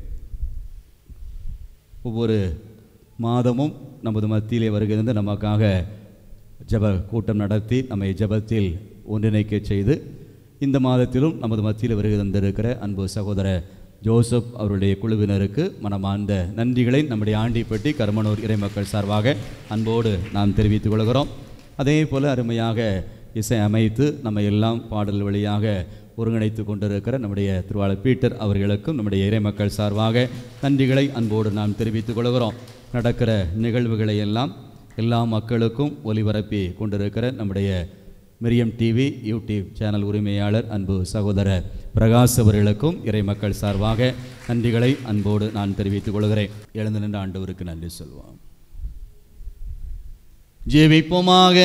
ஒவ்வொரு மாதமும் நமது மத்தியிலே வருகிறது நமக்காக ஜப கூட்டம் நடத்தி நம்மை ஜபத்தில் ஒன்றிணைக்க செய்து இந்த மாதத்திலும் நமது மத்தியில் வருகை தந்திருக்கிற அன்பு சகோதர ஜோசப் அவருடைய குழுவினருக்கு மனமார்ந்த நன்றிகளை நம்முடைய ஆண்டிப்பட்டி கருமனூர் இறைமக்கள் சார்பாக அன்போடு நாம் தெரிவித்துக் கொள்கிறோம். அதே போல் அருமையாக இசை அமைத்து நம்ம எல்லாம் பாடல் வழியாக ஒருங்கிணைத்து கொண்டிருக்கிற நம்முடைய திருவாளர் பீட்டர் அவர்களுக்கும் நம்முடைய இறைமக்கள் சார்பாக நன்றிகளை அன்போடு நாம் தெரிவித்துக் கொள்கிறோம். நடக்கிற நிகழ்வுகளை எல்லாம் எல்லா மக்களுக்கும் ஒலிபரப்பி கொண்டிருக்கிற நம்முடைய மிரியம் டிவி யூடியூப் சேனல் உரிமையாளர் அன்பு சகோதர பிரகாஷ் அவர்களுக்கும் இறைமக்கள் சார்பாக நன்றிகளை அன்போடு நான் தெரிவித்துக் கொள்கிறேன். எழுந்து நின்ற ஆண்டவருக்கு நன்றி சொல்வோம். ஜெபிப்போமாக.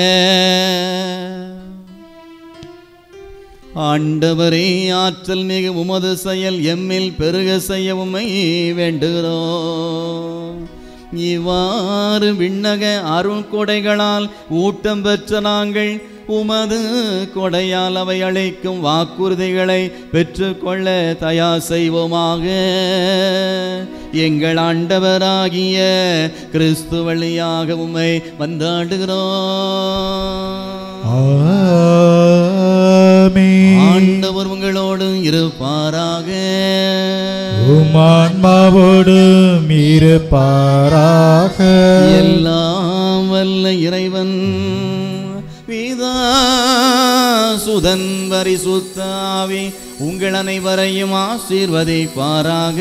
ஆண்டவரே, ஆற்றல் மிகு உமது செயல் எம்மில் பெருக செய்ய உம்மை வேண்டுகிறோம். இவ்வாறு விண்ணக அருள் கொடைகளால் ஊட்டம் பெற்ற நாங்கள் உமது கொடையால் அவை அளிக்கும் வாக்குறுதிகளை பெற்றுக்கொள்ள தயார் செய்வோமாக. எங்கள் ஆண்டவராகிய கிறிஸ்து வழியாக உம்மை மன்றாடுகிறோம். ஆண்டவர் உங்களோடு இருப்பாராக. உம்மான்மாவோடும் இருப்பாராக. எல்லாம் வல்ல இறைவன் பிதா சுதன் பரிசுத்த ஆவி உங்கள் அனைவரையும் ஆசீர்வதிப்பாராக.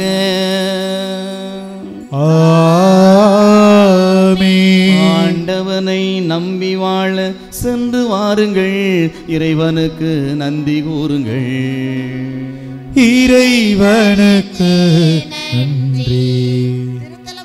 ஆண்டவனை நம்பி வாழ சென்று வாருங்கள். இறைவனுக்கு நன்றி கூறுங்கள். இறைவனுக்கு நன்றி.